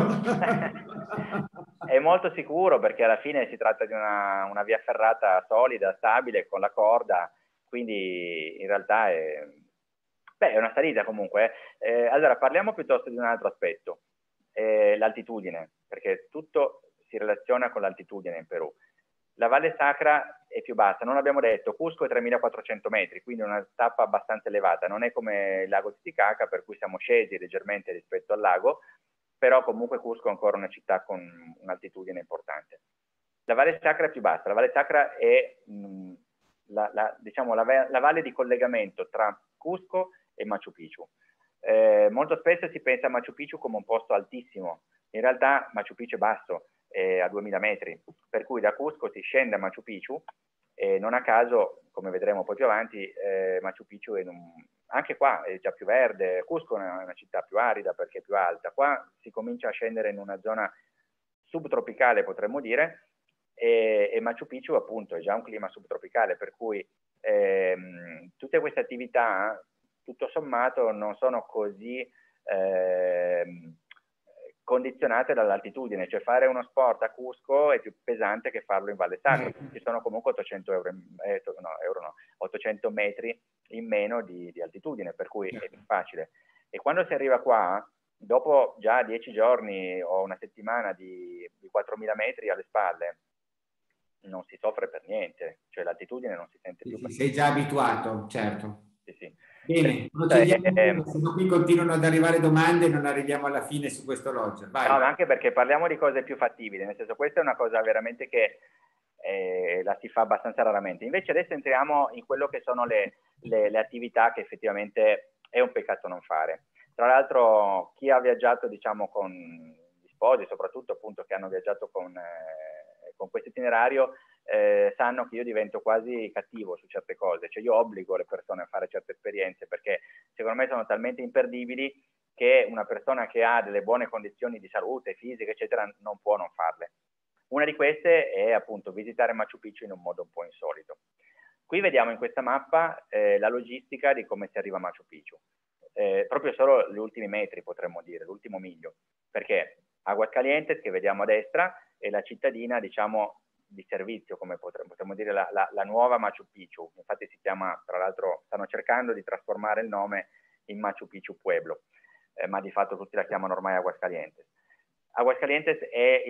È molto sicuro perché alla fine si tratta di una via ferrata solida, stabile, con la corda, quindi in realtà è una salita comunque. Allora, parliamo piuttosto di un altro aspetto, l'altitudine, perché tutto si relaziona con l'altitudine in Perù. La Valle Sacra è più bassa, non abbiamo detto, Cusco è 3.400 metri, quindi una tappa abbastanza elevata, non è come il lago Titicaca per cui siamo scesi leggermente rispetto al lago, però comunque Cusco è ancora una città con un'altitudine importante. La Valle Sacra è più bassa, la Valle Sacra è la valle di collegamento tra Cusco e Machu Picchu. Molto spesso si pensa a Machu Picchu come un posto altissimo, in realtà Machu Picchu è basso, è a 2000 metri, per cui da Cusco si scende a Machu Picchu e non a caso, come vedremo un po' più avanti, Machu Picchu anche qua è già più verde, Cusco è una città più arida perché è più alta, qua si comincia a scendere in una zona subtropicale potremmo dire, e Machu Picchu appunto è già un clima subtropicale, per cui tutte queste attività tutto sommato non sono così condizionate dall'altitudine, cioè fare uno sport a Cusco è più pesante che farlo in Valle Sacra, ci sono comunque 800 metri in meno di altitudine, per cui è più facile. E quando si arriva qua, dopo già 10 giorni o una settimana di 4.000 metri alle spalle, non si soffre per niente, cioè l'altitudine non si sente più. Sei già abituato, certo. Sì, sì. Bene, procediamo, se no qui continuano ad arrivare domande e non arriviamo alla fine su questo lodge. Vai. No, ma anche perché parliamo di cose più fattibili, nel senso questa è una cosa veramente che la si fa abbastanza raramente. Invece adesso entriamo in quello che sono le attività che effettivamente è un peccato non fare. Tra l'altro chi ha viaggiato diciamo con gli sposi, soprattutto appunto che hanno viaggiato con questo itinerario, sanno che io divento quasi cattivo su certe cose, cioè io obbligo le persone a fare certe esperienze perché secondo me sono talmente imperdibili che una persona che ha delle buone condizioni di salute, fisica, eccetera, non può non farle. Una di queste è appunto visitare Machu Picchu in un modo un po' insolito. Qui vediamo in questa mappa la logistica di come si arriva a Machu Picchu. Proprio solo gli ultimi metri potremmo dire, l'ultimo miglio, perché Aguascalientes, che vediamo a destra, è la cittadina, diciamo, di servizio, come potremmo dire la nuova Machu Picchu. Infatti si chiama, tra l'altro, stanno cercando di trasformare il nome in Machu Picchu Pueblo, ma di fatto tutti la chiamano ormai Aguascalientes. Aguascalientes è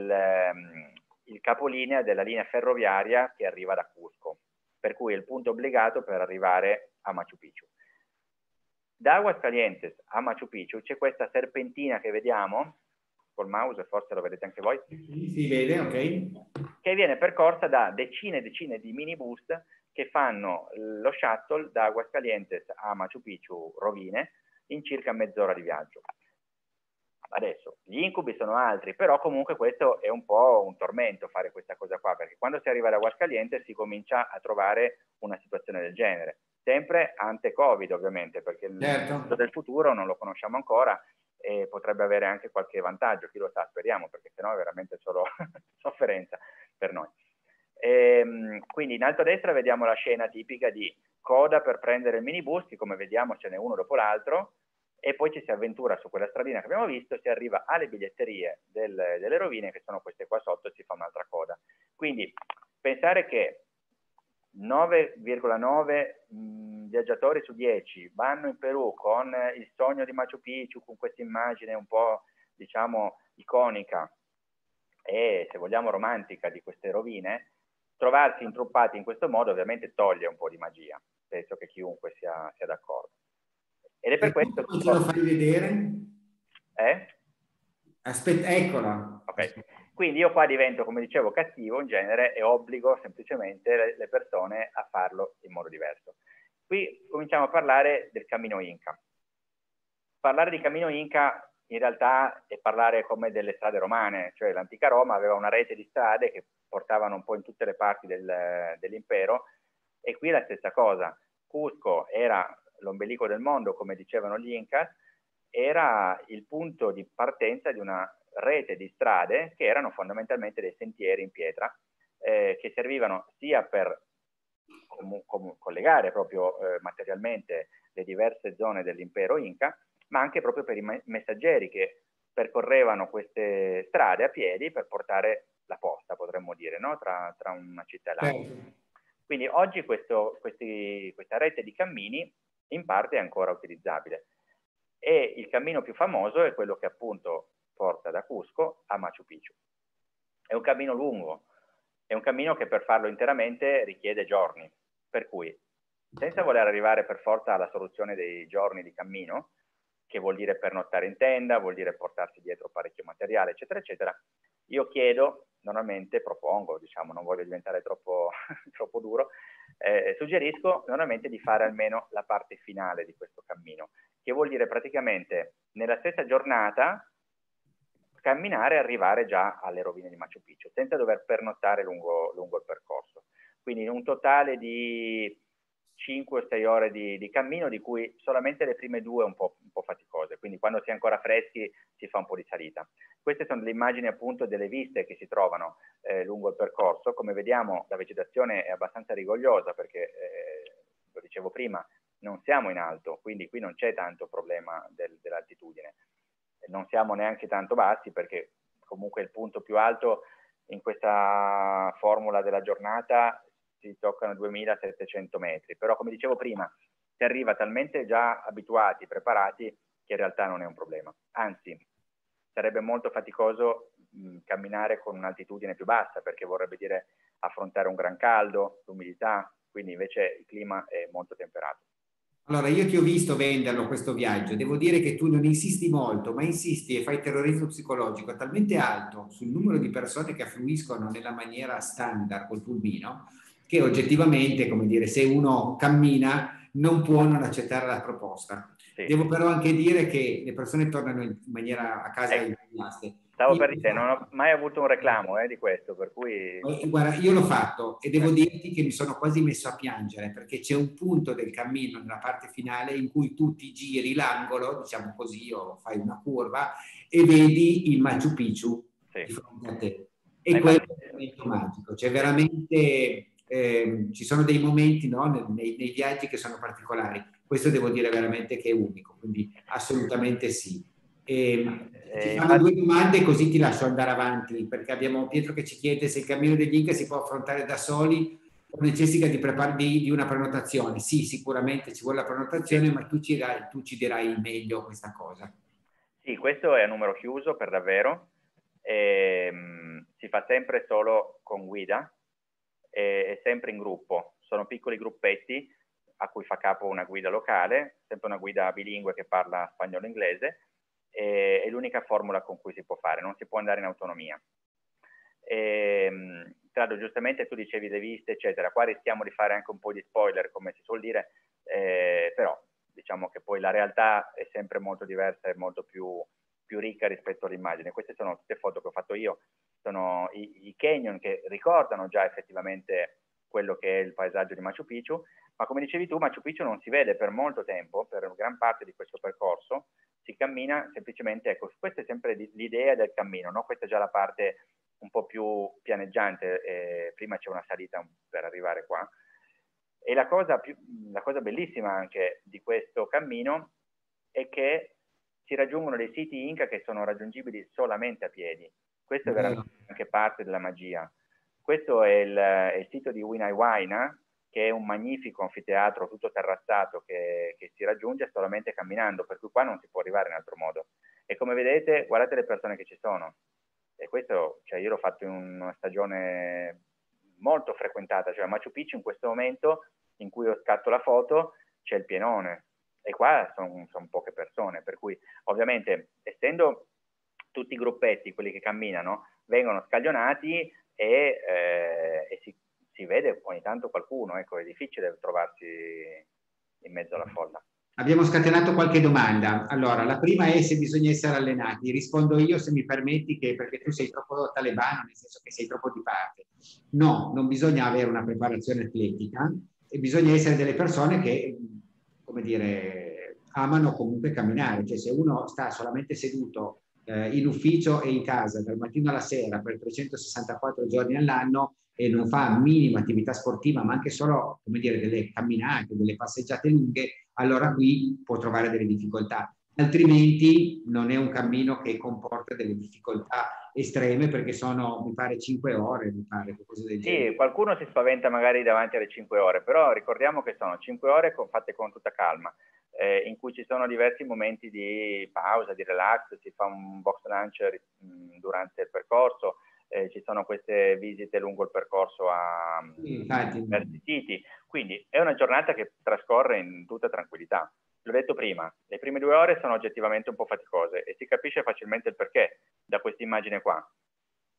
il capolinea della linea ferroviaria che arriva da Cusco, per cui è il punto obbligato per arrivare a Machu Picchu. Da Aguascalientes a Machu Picchu c'è questa serpentina che vediamo, col mouse forse lo vedete anche voi, si vede, ok, che viene percorsa da decine e decine di minibus che fanno lo shuttle da Aguascalientes a Machu Picchu rovine in circa mezz'ora di viaggio. Adesso, gli incubi sono altri, però comunque questo è un po' un tormento fare questa cosa qua, perché quando si arriva ad Aguascalientes si comincia a trovare una situazione del genere, sempre ante Covid ovviamente, perché il mondo del futuro non lo conosciamo ancora e potrebbe avere anche qualche vantaggio, chi lo sa, speriamo, perché sennò è veramente solo sofferenza per noi. Quindi in alto a destra vediamo la scena tipica di coda per prendere il minibus, che come vediamo ce n'è uno dopo l'altro, e poi ci si avventura su quella stradina che abbiamo visto, si arriva alle biglietterie delle rovine, che sono queste qua sotto, e si fa un'altra coda. Quindi pensare che 9,9 viaggiatori su 10 vanno in Perù con il sogno di Machu Picchu, con questa immagine un po', diciamo, iconica e, se vogliamo, romantica di queste rovine, trovarsi intruppati in questo modo ovviamente toglie un po' di magia. Penso che chiunque sia d'accordo. Ed è per questo che... Ce lo fai vedere? Aspetta, eccola. Ok, quindi io qua divento, come dicevo, cattivo in genere e obbligo semplicemente le persone a farlo in modo diverso. Qui cominciamo a parlare del Cammino Inca. Parlare di Cammino Inca in realtà è parlare come delle strade romane, cioè l'antica Roma aveva una rete di strade che portavano un po' in tutte le parti dell'impero, e qui è la stessa cosa. Cusco era l'ombelico del mondo, come dicevano gli Incas, era il punto di partenza di una rete di strade che erano fondamentalmente dei sentieri in pietra che servivano sia per collegare proprio materialmente le diverse zone dell'impero Inca, ma anche proprio per i messaggeri che percorrevano queste strade a piedi per portare la posta, potremmo dire, no? tra una città e l'altra. Quindi oggi questa rete di cammini in parte è ancora utilizzabile, e il cammino più famoso è quello che appunto porta da Cusco a Machu Picchu. È un cammino lungo, è un cammino che per farlo interamente richiede giorni, per cui senza voler arrivare per forza alla soluzione dei giorni di cammino, che vuol dire pernottare in tenda, vuol dire portarsi dietro parecchio materiale, eccetera, eccetera, Io chiedo, normalmente propongo, diciamo, non voglio diventare troppo, troppo duro, suggerisco normalmente di fare almeno la parte finale di questo cammino, che vuol dire praticamente nella stessa giornata camminare e arrivare già alle rovine di Machu Picchu, senza dover pernottare lungo il percorso. Quindi un totale di 5 o 6 ore di cammino, di cui solamente le prime 2 un po' faticose, quindi quando si è ancora freschi si fa un po' di salita. Queste sono le immagini appunto delle viste che si trovano lungo il percorso. Come vediamo la vegetazione è abbastanza rigogliosa perché, lo dicevo prima, non siamo in alto, quindi qui non c'è tanto problema dell'altitudine. Non siamo neanche tanto bassi perché comunque il punto più alto in questa formula della giornata si toccano 2700 metri, però come dicevo prima si arriva talmente già abituati, preparati, che in realtà non è un problema. Anzi, sarebbe molto faticoso camminare con un'altitudine più bassa, perché vorrebbe dire affrontare un gran caldo, l'umidità, quindi invece il clima è molto temperato. Allora, io ti ho visto venderlo questo viaggio, devo dire che tu non insisti molto, ma insisti e fai terrorismo psicologico talmente alto sul numero di persone che affluiscono nella maniera standard col pulmino, che oggettivamente, come dire, se uno cammina non può non accettare la proposta. Sì. Devo però anche dire che le persone tornano in maniera a casa entusiaste. Stavo per dire, non ho mai avuto un reclamo di questo, per cui... Guarda, io l'ho fatto e devo dirti che mi sono quasi messo a piangere perché c'è un punto del cammino nella parte finale in cui tu ti giri l'angolo, diciamo così, o fai una curva e vedi il Machu Picchu di fronte a te. E quello è un momento magico, cioè veramente ci sono dei momenti, no, nei viaggi che sono particolari. Questo devo dire veramente che è unico, quindi assolutamente sì. Ti fanno 2 domande così ti lascio andare avanti, perché abbiamo Pietro che ci chiede se il cammino degli Inca si può affrontare da soli o necessita di una prenotazione. Sì, sicuramente ci vuole la prenotazione, ma tu ci dirai meglio questa cosa. Sì, questo è a numero chiuso per davvero, si fa sempre solo con guida e sempre in gruppo, sono piccoli gruppetti a cui fa capo una guida locale, sempre una guida bilingue che parla spagnolo e inglese, e è l'unica formula con cui si può fare, non si può andare in autonomia. Tra l'altro giustamente tu dicevi le viste eccetera, qua rischiamo di fare anche un po' di spoiler come si suol dire, però diciamo che poi la realtà è sempre molto diversa e molto più ricca rispetto all'immagine. Queste sono tutte foto che ho fatto io, sono i canyon che ricordano già effettivamente quello che è il paesaggio di Machu Picchu, ma come dicevi tu Machu Picchu non si vede per molto tempo, per gran parte di questo percorso, si cammina semplicemente, ecco, questa è sempre l'idea del cammino, no? Questa è già la parte un po' più pianeggiante, prima c'è una salita per arrivare qua. E la cosa bellissima anche di questo cammino è che si raggiungono dei siti Inca che sono raggiungibili solamente a piedi. Questo è veramente anche parte della magia. Questo è il sito di Huayna Huayna, che è un magnifico anfiteatro tutto terrazzato che si raggiunge solamente camminando, per cui qua non si può arrivare in altro modo. E come vedete, guardate le persone che ci sono. E questo, cioè io l'ho fatto in una stagione molto frequentata, cioè a Machu Picchu in questo momento in cui io scatto la foto c'è il pienone e qua sono poche persone, per cui ovviamente essendo tutti i gruppetti, quelli che camminano, vengono scaglionati e si vede ogni tanto qualcuno, ecco, è difficile trovarsi in mezzo alla folla. Abbiamo scatenato qualche domanda. Allora, la prima è se bisogna essere allenati. Rispondo io, se mi permetti, perché tu sei troppo talebano, nel senso che sei troppo di parte. No, non bisogna avere una preparazione atletica e bisogna essere delle persone che, come dire, amano comunque camminare. Cioè, se uno sta solamente seduto in ufficio e in casa dal mattino alla sera per 364 giorni all'anno e non fa minima attività sportiva, ma anche solo, come dire, delle camminate, delle passeggiate lunghe, allora qui può trovare delle difficoltà. Altrimenti non è un cammino che comporta delle difficoltà estreme, perché sono, mi pare, 5 ore, mi pare, qualcosa del genere. Sì, qualcuno si spaventa magari davanti alle 5 ore, però ricordiamo che sono 5 ore fatte con tutta calma, in cui ci sono diversi momenti di pausa, di relax, si fa un box lunch durante il percorso, ci sono queste visite lungo il percorso a diversi siti, quindi è una giornata che trascorre in tutta tranquillità. L'ho detto prima, le prime 2 ore sono oggettivamente un po' faticose e si capisce facilmente il perché da questa immagine qua.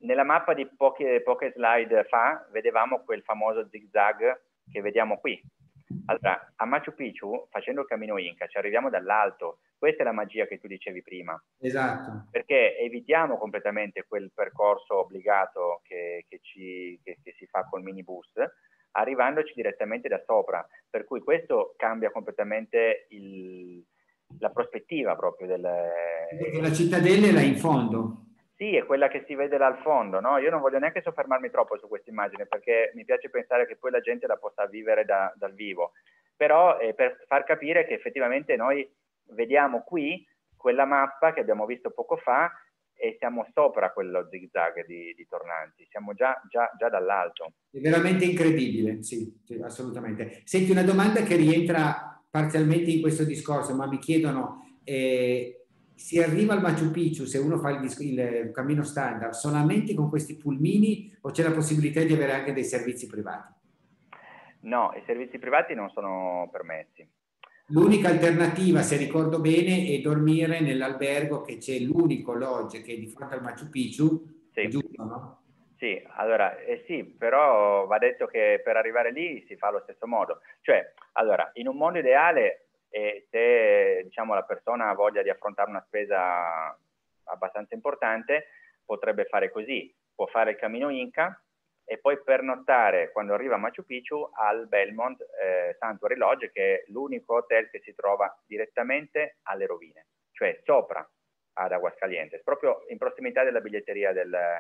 nella mappa di poche slide fa vedevamo quel famoso zigzag che vediamo qui. Allora, a Machu Picchu, facendo il cammino Inca, ci arriviamo dall'alto. Questa è la magia che tu dicevi prima. Esatto. Perché evitiamo completamente quel percorso obbligato che si fa col minibus, arrivandoci direttamente da sopra. Per cui questo cambia completamente la prospettiva proprio del... La cittadella è là in fondo. Sì, è quella che si vede là al fondo, no? Io non voglio neanche soffermarmi troppo su questa immagine perché mi piace pensare che poi la gente la possa vivere dal vivo, però per far capire che effettivamente noi vediamo qui quella mappa che abbiamo visto poco fa e siamo sopra quello zigzag di tornanti, siamo già dall'alto. È veramente incredibile, sì, sì, assolutamente. Senti, una domanda che rientra parzialmente in questo discorso, ma mi chiedono, si arriva al Machu Picchu se uno fa il cammino standard solamente con questi pulmini o c'è la possibilità di avere anche dei servizi privati? No, i servizi privati non sono permessi. L'unica alternativa, se ricordo bene, è dormire nell'albergo che c'è l'unico lodge che è di fronte al Machu Picchu, Sì. è giusto, no? Sì, allora, sì, però va detto che per arrivare lì si fa allo stesso modo. Cioè, allora, in un mondo ideale, se diciamo, la persona ha voglia di affrontare una spesa abbastanza importante, potrebbe fare così. Può fare il cammino Inca e poi pernottare, quando arriva a Machu Picchu, al Belmont Sanctuary Lodge, che è l'unico hotel che si trova direttamente alle rovine, cioè sopra ad Aguascalientes, proprio in prossimità della biglietteria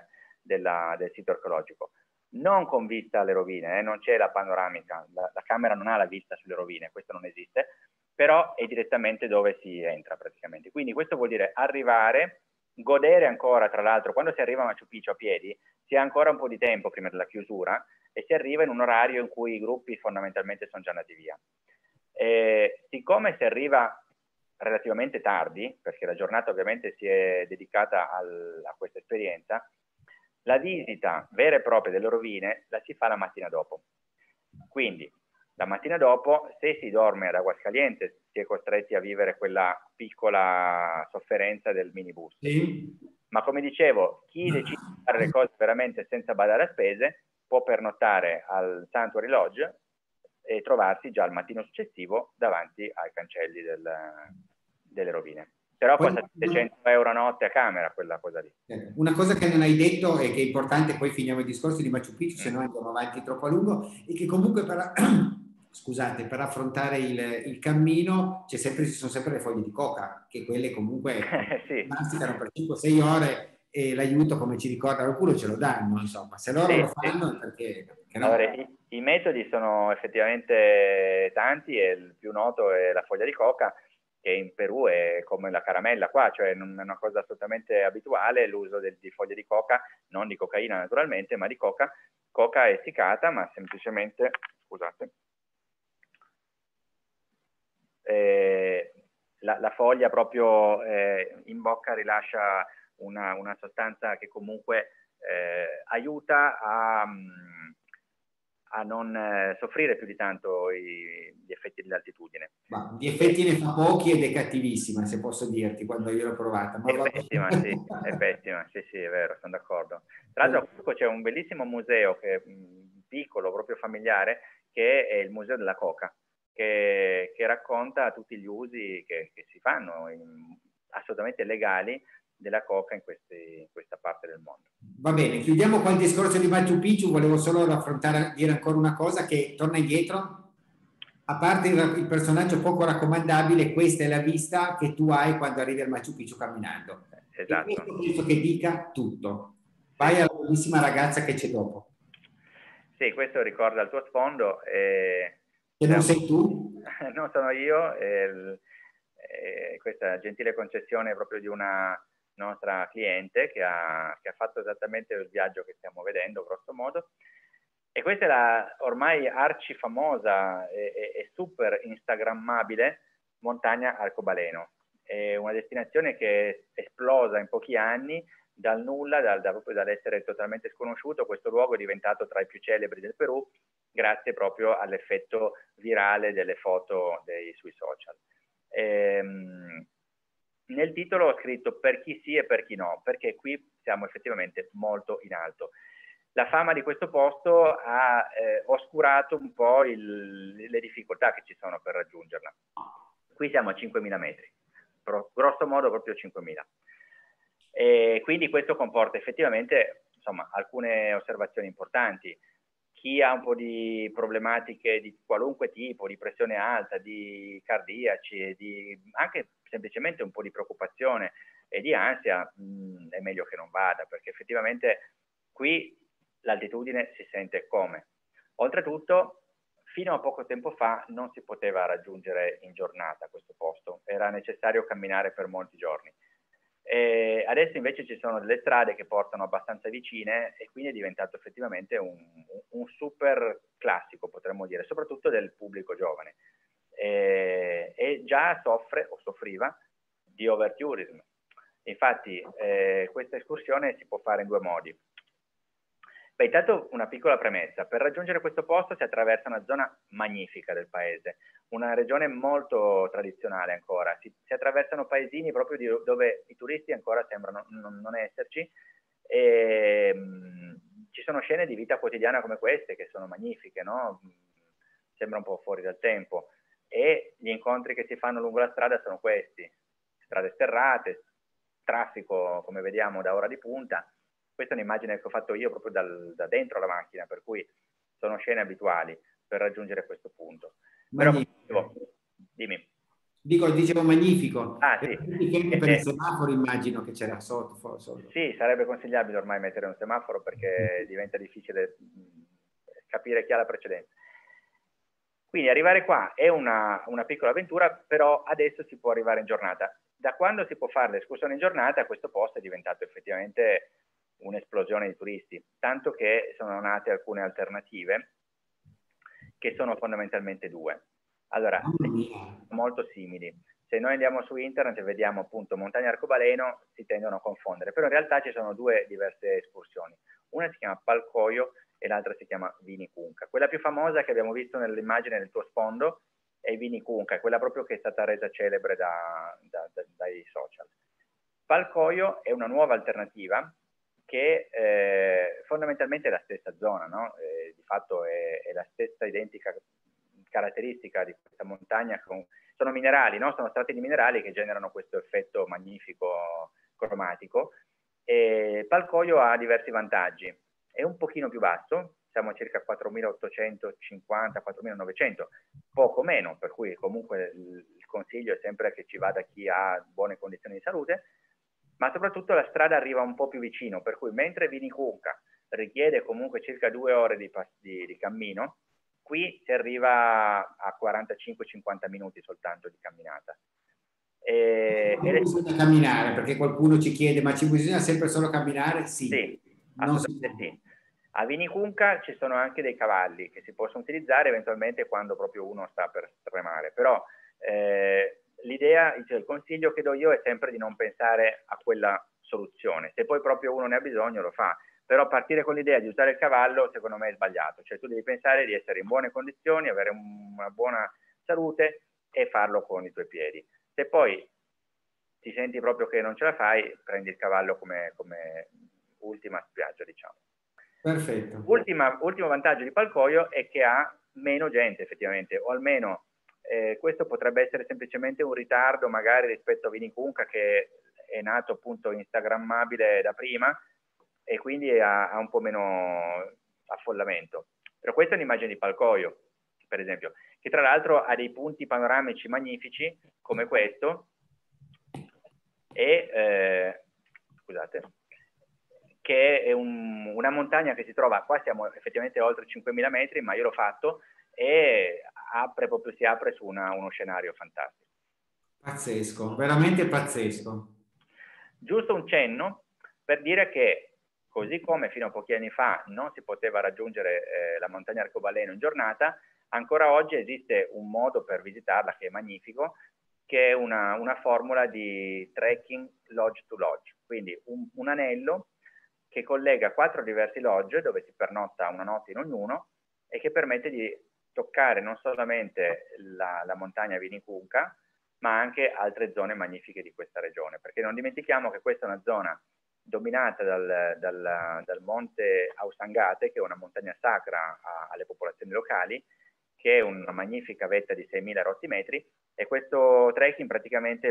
del sito archeologico. Non con vista alle rovine, non c'è la panoramica, la camera non ha la vista sulle rovine, questo non esiste, però è direttamente dove si entra praticamente. Quindi questo vuol dire arrivare, godere ancora, tra l'altro, quando si arriva a Machu Picchu a piedi, si ha ancora un po' di tempo prima della chiusura e si arriva in un orario in cui i gruppi fondamentalmente sono già andati via. Siccome si arriva relativamente tardi, perché la giornata ovviamente si è dedicata a questa esperienza, la visita vera e propria delle rovine la si fa la mattina dopo. Quindi la mattina dopo, se si dorme ad Aguascalientes, si è costretti a vivere quella piccola sofferenza del minibus. Sì. Ma come dicevo, chi decide di fare le cose veramente senza badare a spese può pernottare al Sanctuary Lodge e trovarsi già il mattino successivo davanti ai cancelli delle rovine. Però costa 700 euro a notte a camera quella cosa lì. Una cosa che non hai detto e che è importante, poi finiamo il discorso di Machu Picchu, se no andiamo avanti troppo a lungo, e che comunque scusate, per affrontare il cammino ci sono sempre le foglie di coca, che quelle comunque sì. masticano per 5-6 ore e l'aiuto, come ci ricorda qualcuno, ce lo danno, insomma. Se loro lo fanno è perché no? Allora, i metodi sono effettivamente tanti e il più noto è la foglia di coca, che in Perù è come la caramella qua, cioè non è una cosa assolutamente abituale l'uso di foglie di coca, non di cocaina naturalmente, ma di coca essiccata, ma semplicemente, scusate, la foglia proprio in bocca rilascia una sostanza che comunque aiuta a non soffrire più di tanto gli effetti dell'altitudine. Ma di effetti ne fa pochi ed è cattivissima, se posso dirti, quando io l'ho provata. Ma è pessima, sì, è pessima, sì, è vero, sono d'accordo. Tra l'altro c'è un bellissimo museo, piccolo, proprio familiare, che è il Museo della Coca, che racconta tutti gli usi che si fanno, assolutamente legali, della coca in questa parte del mondo. Va bene, chiudiamo qua il discorso di Machu Picchu. Volevo solo dire ancora una cosa che torna indietro. A parte il personaggio poco raccomandabile, questa è la vista che tu hai quando arrivi al Machu Picchu camminando. Esatto. E questo penso che dica tutto. Vai alla bellissima ragazza che c'è dopo. Sì, questo ricorda il tuo sfondo. Che non sei tu? Non sono io. Questa gentile concessione proprio di una nostra cliente che ha fatto esattamente il viaggio che stiamo vedendo, grosso modo. E questa è la ormai arcifamosa e super instagrammabile montagna Arcobaleno. È una destinazione che è esplosa in pochi anni dal nulla, proprio dall'essere totalmente sconosciuto. Questo luogo è diventato tra i più celebri del Perù grazie proprio all'effetto virale delle foto sui social. Nel titolo ho scritto per chi sì e per chi no, perché qui siamo effettivamente molto in alto. La fama di questo posto ha oscurato un po' le difficoltà che ci sono per raggiungerla. Qui siamo a 5.000 metri, grosso modo proprio 5.000. E quindi questo comporta effettivamente, insomma, alcune osservazioni importanti. Chi ha un po' di problematiche di qualunque tipo, di pressione alta, di cardiaci, anche semplicemente un po' di preoccupazione e di ansia, è meglio che non vada, perché effettivamente qui l'altitudine si sente come. Oltretutto, fino a poco tempo fa non si poteva raggiungere in giornata questo posto, era necessario camminare per molti giorni. E adesso invece ci sono delle strade che portano abbastanza vicine e quindi è diventato effettivamente un super classico, potremmo dire, soprattutto del pubblico giovane. E già soffre o soffriva di overtourism. Infatti questa escursione si può fare in due modi. Beh, intanto una piccola premessa: per raggiungere questo posto si attraversa una zona magnifica del paese, una regione molto tradizionale ancora, si attraversano paesini proprio dove i turisti ancora sembrano non esserci, e ci sono scene di vita quotidiana come queste che sono magnifiche, no? Sembra un po' fuori dal tempo, e gli incontri che si fanno lungo la strada sono questi: strade sterrate, traffico come vediamo da ora di punta. Questa è un'immagine che ho fatto io proprio da dentro la macchina, per cui sono scene abituali per raggiungere questo punto. Magnifico. Però, dimmi. Dicevo magnifico. Sì. Per il semaforo immagino che c'era sotto. Sì, sarebbe consigliabile ormai mettere un semaforo perché diventa difficile capire chi ha la precedenza. Quindi arrivare qua è una piccola avventura, però adesso si può arrivare in giornata. Da quando si può fare l'escursione in giornata, questo posto è diventato effettivamente un'esplosione di turisti, tanto che sono nate alcune alternative che sono fondamentalmente due. Allora, molto simili. Se noi andiamo su internet e vediamo appunto Montagna Arcobaleno, si tendono a confondere, però in realtà ci sono due diverse escursioni. Una si chiama Palcoio e l'altra si chiama Vinicunca. Quella più famosa che abbiamo visto nell'immagine del tuo sfondo è Vinicunca, quella proprio che è stata resa celebre dai social. Palcoio è una nuova alternativa che fondamentalmente è la stessa zona, no? Di fatto è la stessa identica caratteristica di questa montagna. Sono minerali, no? Sono strati di minerali che generano questo effetto magnifico cromatico. E Palcoio ha diversi vantaggi. È un pochino più basso, siamo a circa 4.850, 4.900, poco meno, per cui comunque il consiglio è sempre che ci vada chi ha buone condizioni di salute, ma soprattutto la strada arriva un po' più vicino, per cui mentre Vinicunca richiede comunque circa 2 ore di cammino, qui si arriva a 45-50 minuti soltanto di camminata. Bisogna camminare, perché qualcuno ci chiede: ma ci bisogna sempre solo camminare? Sì, assolutamente sì. A Vinicunca ci sono anche dei cavalli che si possono utilizzare eventualmente quando proprio uno sta per tremare, però l'idea, il consiglio che do io è sempre di non pensare a quella soluzione. Se poi proprio uno ne ha bisogno lo fa, però partire con l'idea di usare il cavallo secondo me è sbagliato, cioè tu devi pensare di essere in buone condizioni, avere una buona salute e farlo con i tuoi piedi. Se poi ti senti proprio che non ce la fai, prendi il cavallo come ultima spiaggia, diciamo. Perfetto. Ultimo vantaggio di Palcoio è che ha meno gente effettivamente, o almeno questo potrebbe essere semplicemente un ritardo magari rispetto a Vinicunca, che è nato appunto instagrammabile da prima e quindi ha un po' meno affollamento. Però questa è un'immagine di Palcoio, per esempio, che tra l'altro ha dei punti panoramici magnifici come questo, e scusate, che è una montagna che si trova, qua siamo effettivamente oltre 5.000 metri, ma io l'ho fatto, e si apre su uno scenario fantastico. Pazzesco, veramente pazzesco. Giusto un cenno per dire che, così come fino a pochi anni fa non si poteva raggiungere la montagna Arcobaleno in giornata, ancora oggi esiste un modo per visitarla che è magnifico, che è una formula di trekking lodge to lodge, quindi un anello che collega 4 diversi lodge dove si pernotta una notte in ognuno e che permette di toccare non solamente la montagna Vinicunca, ma anche altre zone magnifiche di questa regione, perché non dimentichiamo che questa è una zona dominata dal monte Ausangate, che è una montagna sacra alle popolazioni locali, che è una magnifica vetta di 6.000 rotti metri, e questo trekking praticamente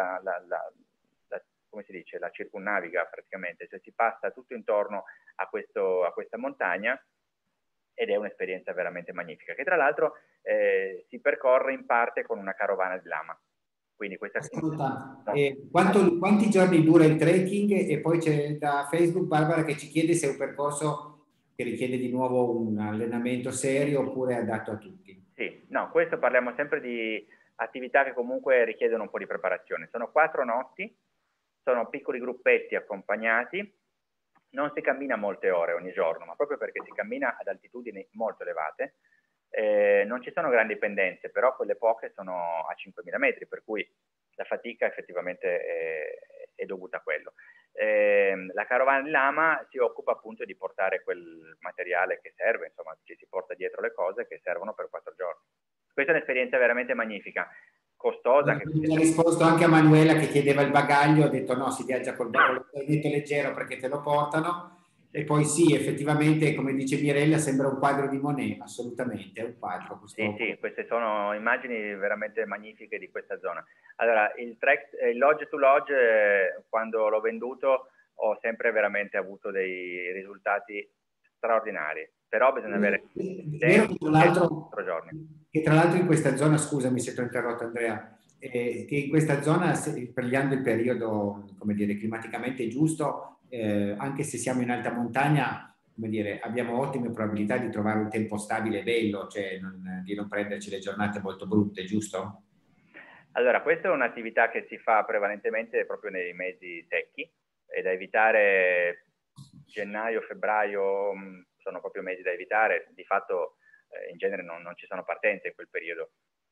come si dice, la circunnaviga praticamente, cioè si passa tutto intorno a questa montagna, ed è un'esperienza veramente magnifica, che tra l'altro si percorre in parte con una carovana di lama. Quindi questa... Ascolta, quanti giorni dura il trekking? E poi c'è da Facebook Barbara che ci chiede se è un percorso che richiede di nuovo un allenamento serio oppure è adatto a tutti. Sì, no, questo parliamo sempre di attività che comunque richiedono un po' di preparazione. Sono 4 notti, sono piccoli gruppetti accompagnati, non si cammina molte ore ogni giorno, ma proprio perché si cammina ad altitudini molto elevate. Non ci sono grandi pendenze, però quelle poche sono a 5.000 metri, per cui la fatica effettivamente è dovuta a quello. La carovana di lama si occupa appunto di portare quel materiale che serve, insomma, ci si porta dietro le cose che servono per 4 giorni. Questa è un'esperienza veramente magnifica, costosa. Mi ha risposto anche a Manuela che chiedeva il bagaglio, ha detto no, si viaggia col zainetto leggero perché te lo portano. E poi sì, effettivamente, come dice Mirella, sembra un quadro di Monet, assolutamente, è un quadro. Sì, queste sono immagini veramente magnifiche di questa zona. Allora, il Lodge to Lodge, quando l'ho venduto, ho sempre veramente avuto dei risultati straordinari, però bisogna avere vero che tra l'altro in questa zona, scusami se ti ho interrotto Andrea, che in questa zona, prendendo il periodo, come dire, climaticamente giusto, anche se siamo in alta montagna, come dire, abbiamo ottime probabilità di trovare un tempo stabile e bello, cioè di non prenderci le giornate molto brutte, giusto? Allora, questa è un'attività che si fa prevalentemente proprio nei mesi secchi, e da evitare gennaio, febbraio, sono proprio mesi da evitare, di fatto in genere non ci sono partenze in quel periodo.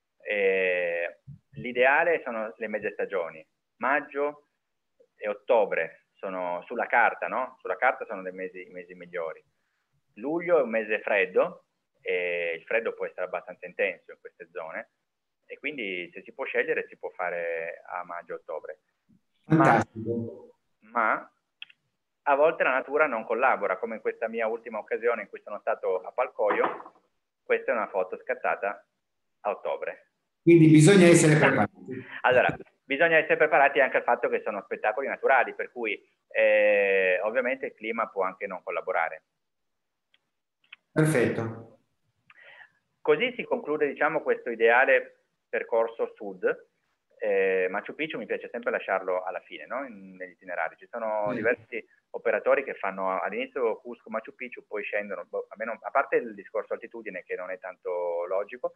L'ideale sono le mezze stagioni, maggio e ottobre sono sulla carta, no? Sulla carta sono i mesi migliori. Luglio è un mese freddo, e il freddo può essere abbastanza intenso in queste zone, e quindi se si può scegliere si può fare a maggio-ottobre. Ma a volte la natura non collabora, come in questa mia ultima occasione in cui sono stato a Palcoio. Questa è una foto scattata a ottobre. Quindi bisogna essere preparati. Allora, bisogna essere preparati anche al fatto che sono spettacoli naturali, per cui ovviamente il clima può anche non collaborare. Perfetto. Così si conclude, diciamo, questo ideale percorso sud. Machu Picchu mi piace sempre lasciarlo alla fine, no? Negli itinerari. Ci sono diversi operatori che fanno all'inizio Cusco, Machu Picchu, poi scendono, a parte il discorso altitudine che non è tanto logico,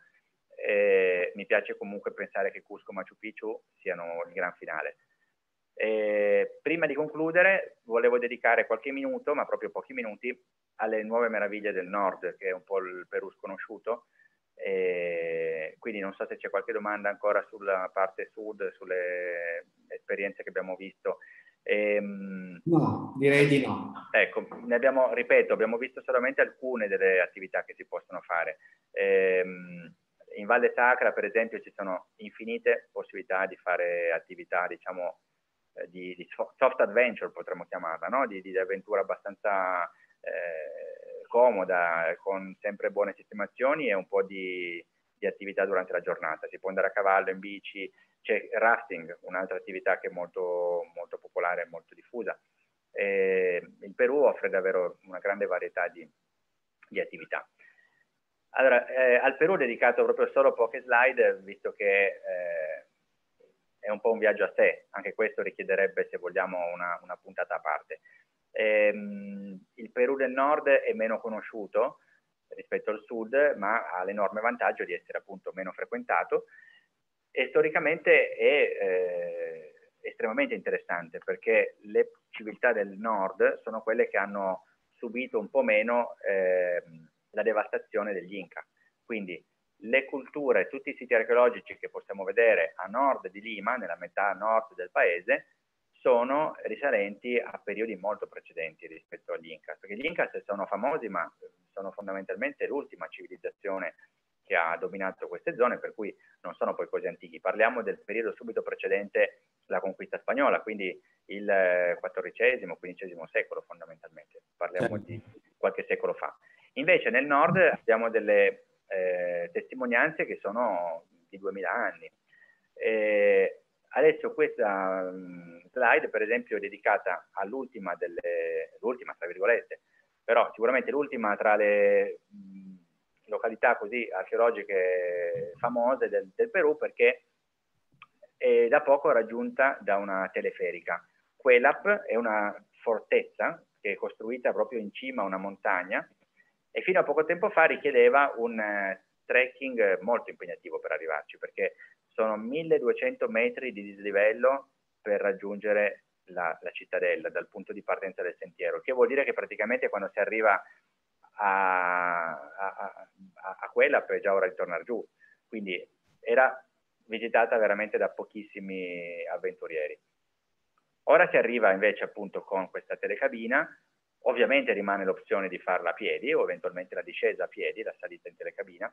mi piace comunque pensare che Cusco, Machu Picchu siano il gran finale. Prima di concludere volevo dedicare qualche minuto, ma proprio pochi minuti, alle nuove meraviglie del nord, che è un po' il Perù sconosciuto. Quindi non so se c'è qualche domanda ancora sulla parte sud, sulle esperienze che abbiamo visto. No, direi di no. Ecco, ripeto, abbiamo visto solamente alcune delle attività che si possono fare. In Valle Sacra, per esempio, ci sono infinite possibilità di fare attività, diciamo, di soft adventure, potremmo chiamarla, no? di avventura abbastanza comoda, con sempre buone sistemazioni e un po' di attività durante la giornata. Si può andare a cavallo, in bici, c'è rafting, un'altra attività che è molto, molto popolare e molto diffusa. Il Perù offre davvero una grande varietà di attività. Allora, al Perù ho dedicato proprio solo poche slide, visto che è un po' un viaggio a sé, anche questo richiederebbe, se vogliamo, una puntata a parte. Il Perù del nord è meno conosciuto rispetto al sud, ma ha l'enorme vantaggio di essere appunto meno frequentato, e storicamente è estremamente interessante, perché le civiltà del nord sono quelle che hanno subito un po' meno la devastazione degli Inca. Quindi le culture, tutti i siti archeologici che possiamo vedere a nord di Lima, nella metà nord del paese, sono risalenti a periodi molto precedenti rispetto agli Incas, perché gli Incas sono famosi, ma sono fondamentalmente l'ultima civilizzazione che ha dominato queste zone, per cui non sono poi così antichi. Parliamo del periodo subito precedente la conquista spagnola, quindi il XIV, XV secolo fondamentalmente, parliamo di qualche secolo fa. Invece nel nord abbiamo delle testimonianze che sono di 2000 anni. Adesso questa slide per esempio è dedicata all'ultima l'ultima tra virgolette, però sicuramente l'ultima tra le località così archeologiche famose del Perù, perché è da poco raggiunta da una teleferica. Quelap è una fortezza che è costruita proprio in cima a una montagna e fino a poco tempo fa richiedeva un trekking molto impegnativo per arrivarci, perché sono 1200 metri di dislivello per raggiungere la cittadella dal punto di partenza del sentiero, che vuol dire che praticamente quando si arriva a Quelap è già ora di tornare giù, quindi era visitata veramente da pochissimi avventurieri. Ora si arriva invece appunto con questa telecabina, ovviamente rimane l'opzione di farla a piedi o eventualmente la discesa a piedi, la salita in telecabina,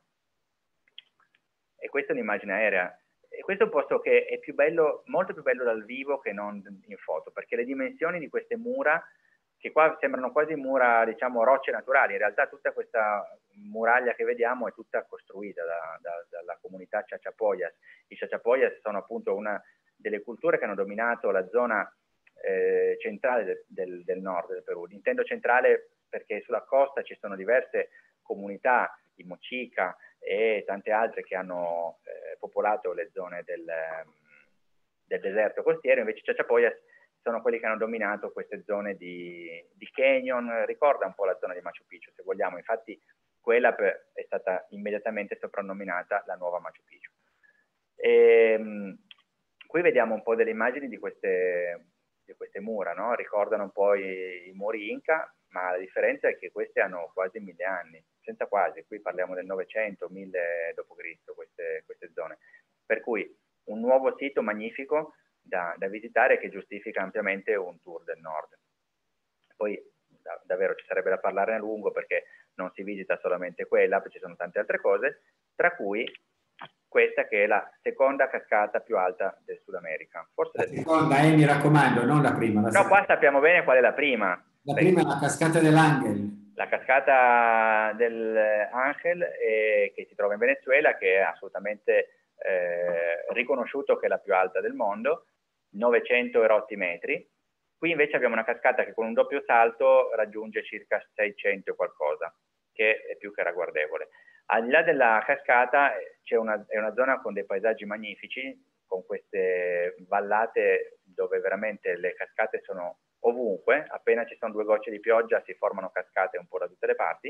e questa è un'immagine aerea. E questo è un posto che è più bello, molto più bello dal vivo che non in foto, perché le dimensioni di queste mura, che qua sembrano quasi mura, diciamo, rocce naturali, in realtà tutta questa muraglia che vediamo è tutta costruita dalla comunità Chachapoyas. I Chachapoyas sono appunto una delle culture che hanno dominato la zona centrale del nord del Perù. Intendo centrale perché sulla costa ci sono diverse comunità, i Mochica e tante altre che hanno popolato le zone del deserto costiero, invece i Chachapoyas sono quelli che hanno dominato queste zone di canyon, ricorda un po' la zona di Machu Picchu se vogliamo, infatti quella è stata immediatamente soprannominata la nuova Machu Picchu. Qui vediamo un po' delle immagini di queste mura, no? Ricordano un po' i muri Inca, ma la differenza è che queste hanno quasi 1000 anni, senza quasi, qui parliamo del 900, 1000 d.C. queste zone, per cui un nuovo sito magnifico da visitare che giustifica ampiamente un tour del nord. Poi davvero ci sarebbe da parlarne a lungo perché non si visita solamente quella, ci sono tante altre cose, tra cui questa che è la seconda cascata più alta del Sud America. Forse la seconda, mi raccomando, non la prima. No, qua sappiamo bene qual è la prima. La prima è la cascata dell'Angel. La cascata dell'Angel che si trova in Venezuela, che è assolutamente riconosciuto che è la più alta del mondo, 900 e rotti metri. Qui invece abbiamo una cascata che con un doppio salto raggiunge circa 600 e qualcosa, che è più che ragguardevole. Al di là della cascata è una zona con dei paesaggi magnifici, con queste vallate dove veramente le cascate sono ovunque, appena ci sono 2 gocce di pioggia si formano cascate un po' da tutte le parti.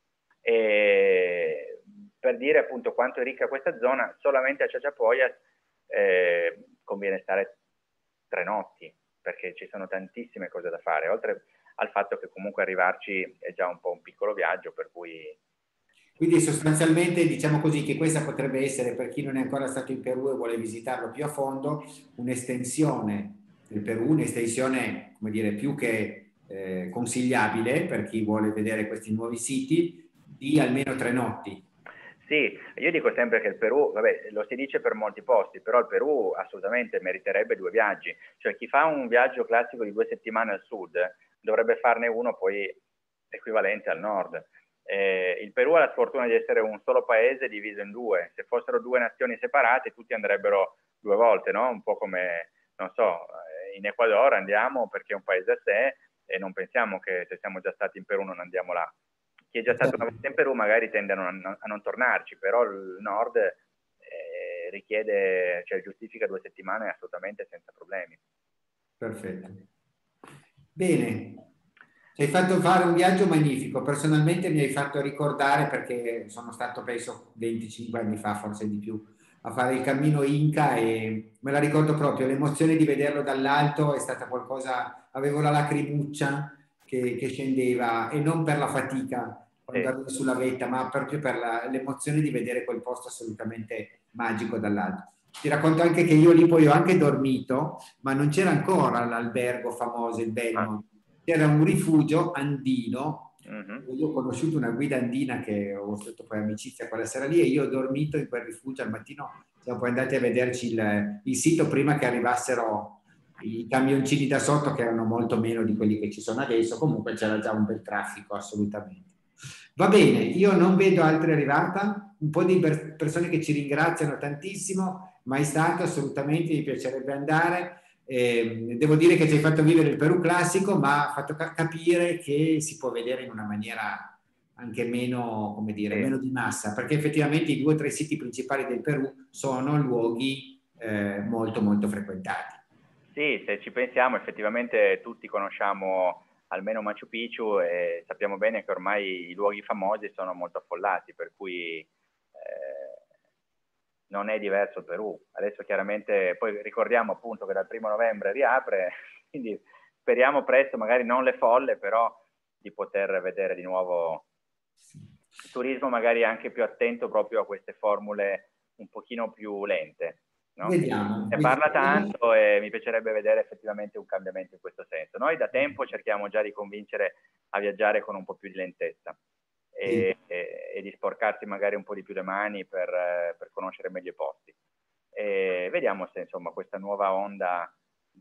E per dire appunto quanto è ricca questa zona, solamente a Chachapoyas conviene stare 3 notti, perché ci sono tantissime cose da fare, oltre al fatto che comunque arrivarci è già un po' un piccolo viaggio, per cui... Quindi sostanzialmente diciamo così che questa potrebbe essere, per chi non è ancora stato in Perù e vuole visitarlo più a fondo, un'estensione del Perù, un'estensione, come dire, più che consigliabile per chi vuole vedere questi nuovi siti, di almeno 3 notti. Sì, io dico sempre che il Perù, vabbè, lo si dice per molti posti, però il Perù assolutamente meriterebbe 2 viaggi. Cioè chi fa un viaggio classico di 2 settimane al sud dovrebbe farne uno poi equivalente al nord. Il Perù ha la sfortuna di essere un solo paese diviso in 2. Se fossero 2 nazioni separate tutti andrebbero 2 volte, no? Un po' come, non so, in Ecuador andiamo perché è un paese a sé e non pensiamo che se siamo già stati in Perù non andiamo là. Chi è già stato una volta in Perù magari tende a non tornarci, però il nord richiede, cioè giustifica 2 settimane assolutamente senza problemi. Perfetto. Bene, ci hai fatto fare un viaggio magnifico, personalmente mi hai fatto ricordare, perché sono stato penso 25 anni fa, forse di più, a fare il cammino Inca e me la ricordo proprio, l'emozione di vederlo dall'alto è stata qualcosa, avevo la lacrimuccia che scendeva, e non per la fatica quando arrivo sulla vetta, ma proprio per l'emozione di vedere quel posto assolutamente magico dall'alto. Ti racconto anche che io lì poi ho anche dormito, ma non c'era ancora l'albergo famoso, il Belmont. C'era un rifugio andino. Io ho conosciuto una guida andina che ho fatto poi amicizia quella sera lì, e io ho dormito in quel rifugio. Al mattino siamo poi andati a vederci il sito prima che arrivassero i camioncini da sotto che erano molto meno di quelli che ci sono adesso, comunque c'era già un bel traffico assolutamente. Va bene, io non vedo altre arrivata, un po' di persone che ci ringraziano tantissimo, mai stato assolutamente, mi piacerebbe andare. Devo dire che ci hai fatto vivere il Perù classico, ma ha fatto capire che si può vedere in una maniera anche meno, come dire, meno di massa, perché effettivamente i 2 o 3 siti principali del Perù sono luoghi molto molto frequentati. Sì, se ci pensiamo, effettivamente tutti conosciamo almeno Machu Picchu e sappiamo bene che ormai i luoghi famosi sono molto affollati, per cui non è diverso il Perù. Adesso chiaramente, poi ricordiamo appunto che dal 1° novembre riapre, quindi speriamo presto, magari non le folle, però di poter vedere di nuovo il turismo magari anche più attento proprio a queste formule un pochino più lente. No? Vediamo. Ne parla tanto e mi piacerebbe vedere effettivamente un cambiamento in questo senso. Noi da tempo cerchiamo già di convincere a viaggiare con un po' più di lentezza e di sporcarsi magari un po' di più le mani per conoscere meglio i posti. E vediamo se insomma questa nuova onda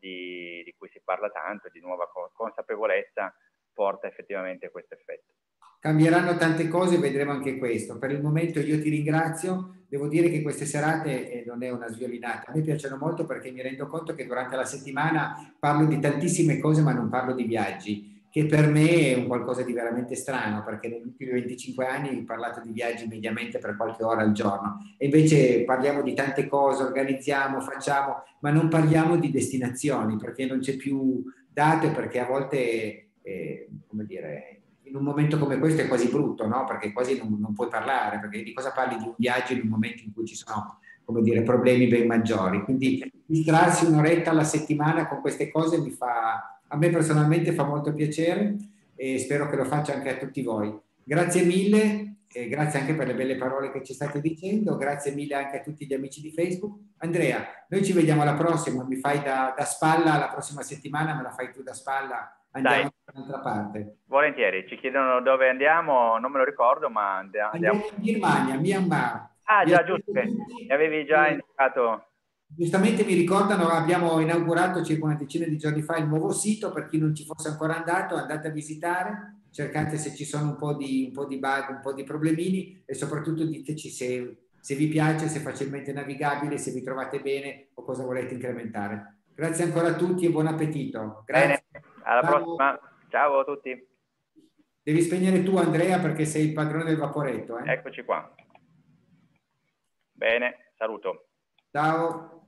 di cui si parla tanto, di nuova consapevolezza, porta effettivamente a questo effetto. Cambieranno tante cose, vedremo anche questo. Per il momento io ti ringrazio, devo dire che queste serate, non è una sviolinata, a me piacciono molto perché mi rendo conto che durante la settimana parlo di tantissime cose ma non parlo di viaggi, che per me è un qualcosa di veramente strano perché negli ultimi 25 anni ho parlato di viaggi mediamente per qualche ora al giorno e invece parliamo di tante cose, organizziamo, facciamo, ma non parliamo di destinazioni perché non c'è più dato e perché a volte, come dire, in un momento come questo è quasi brutto, no? Perché quasi non puoi parlare, perché di cosa parli di un viaggio in un momento in cui ci sono, come dire, problemi ben maggiori. Quindi distrarsi un'oretta alla settimana con queste cose a me personalmente fa molto piacere e spero che lo faccia anche a tutti voi. Grazie mille, e grazie anche per le belle parole che ci state dicendo, grazie mille anche a tutti gli amici di Facebook. Andrea, noi ci vediamo alla prossima, mi fai da spalla la prossima settimana, me la fai tu da spalla. Andiamo da un'altra parte. Volentieri, ci chiedono dove andiamo, non me lo ricordo, ma andiamo. Andiamo in Birmania, Myanmar. Ah già, giusto, mi avevi già indicato. Giustamente mi ricordano, abbiamo inaugurato circa una decina di giorni fa il nuovo sito, per chi non ci fosse ancora andato, andate a visitare, cercate se ci sono un po' di bug, un po' di problemini e soprattutto diteci se vi piace, se è facilmente navigabile, se vi trovate bene o cosa volete incrementare. Grazie ancora a tutti e buon appetito. Grazie. Bene, alla prossima. Ciao a tutti. Devi spegnere tu, Andrea, perché sei il padrone del vaporetto. Eccoci qua. Bene, saluto. Ciao.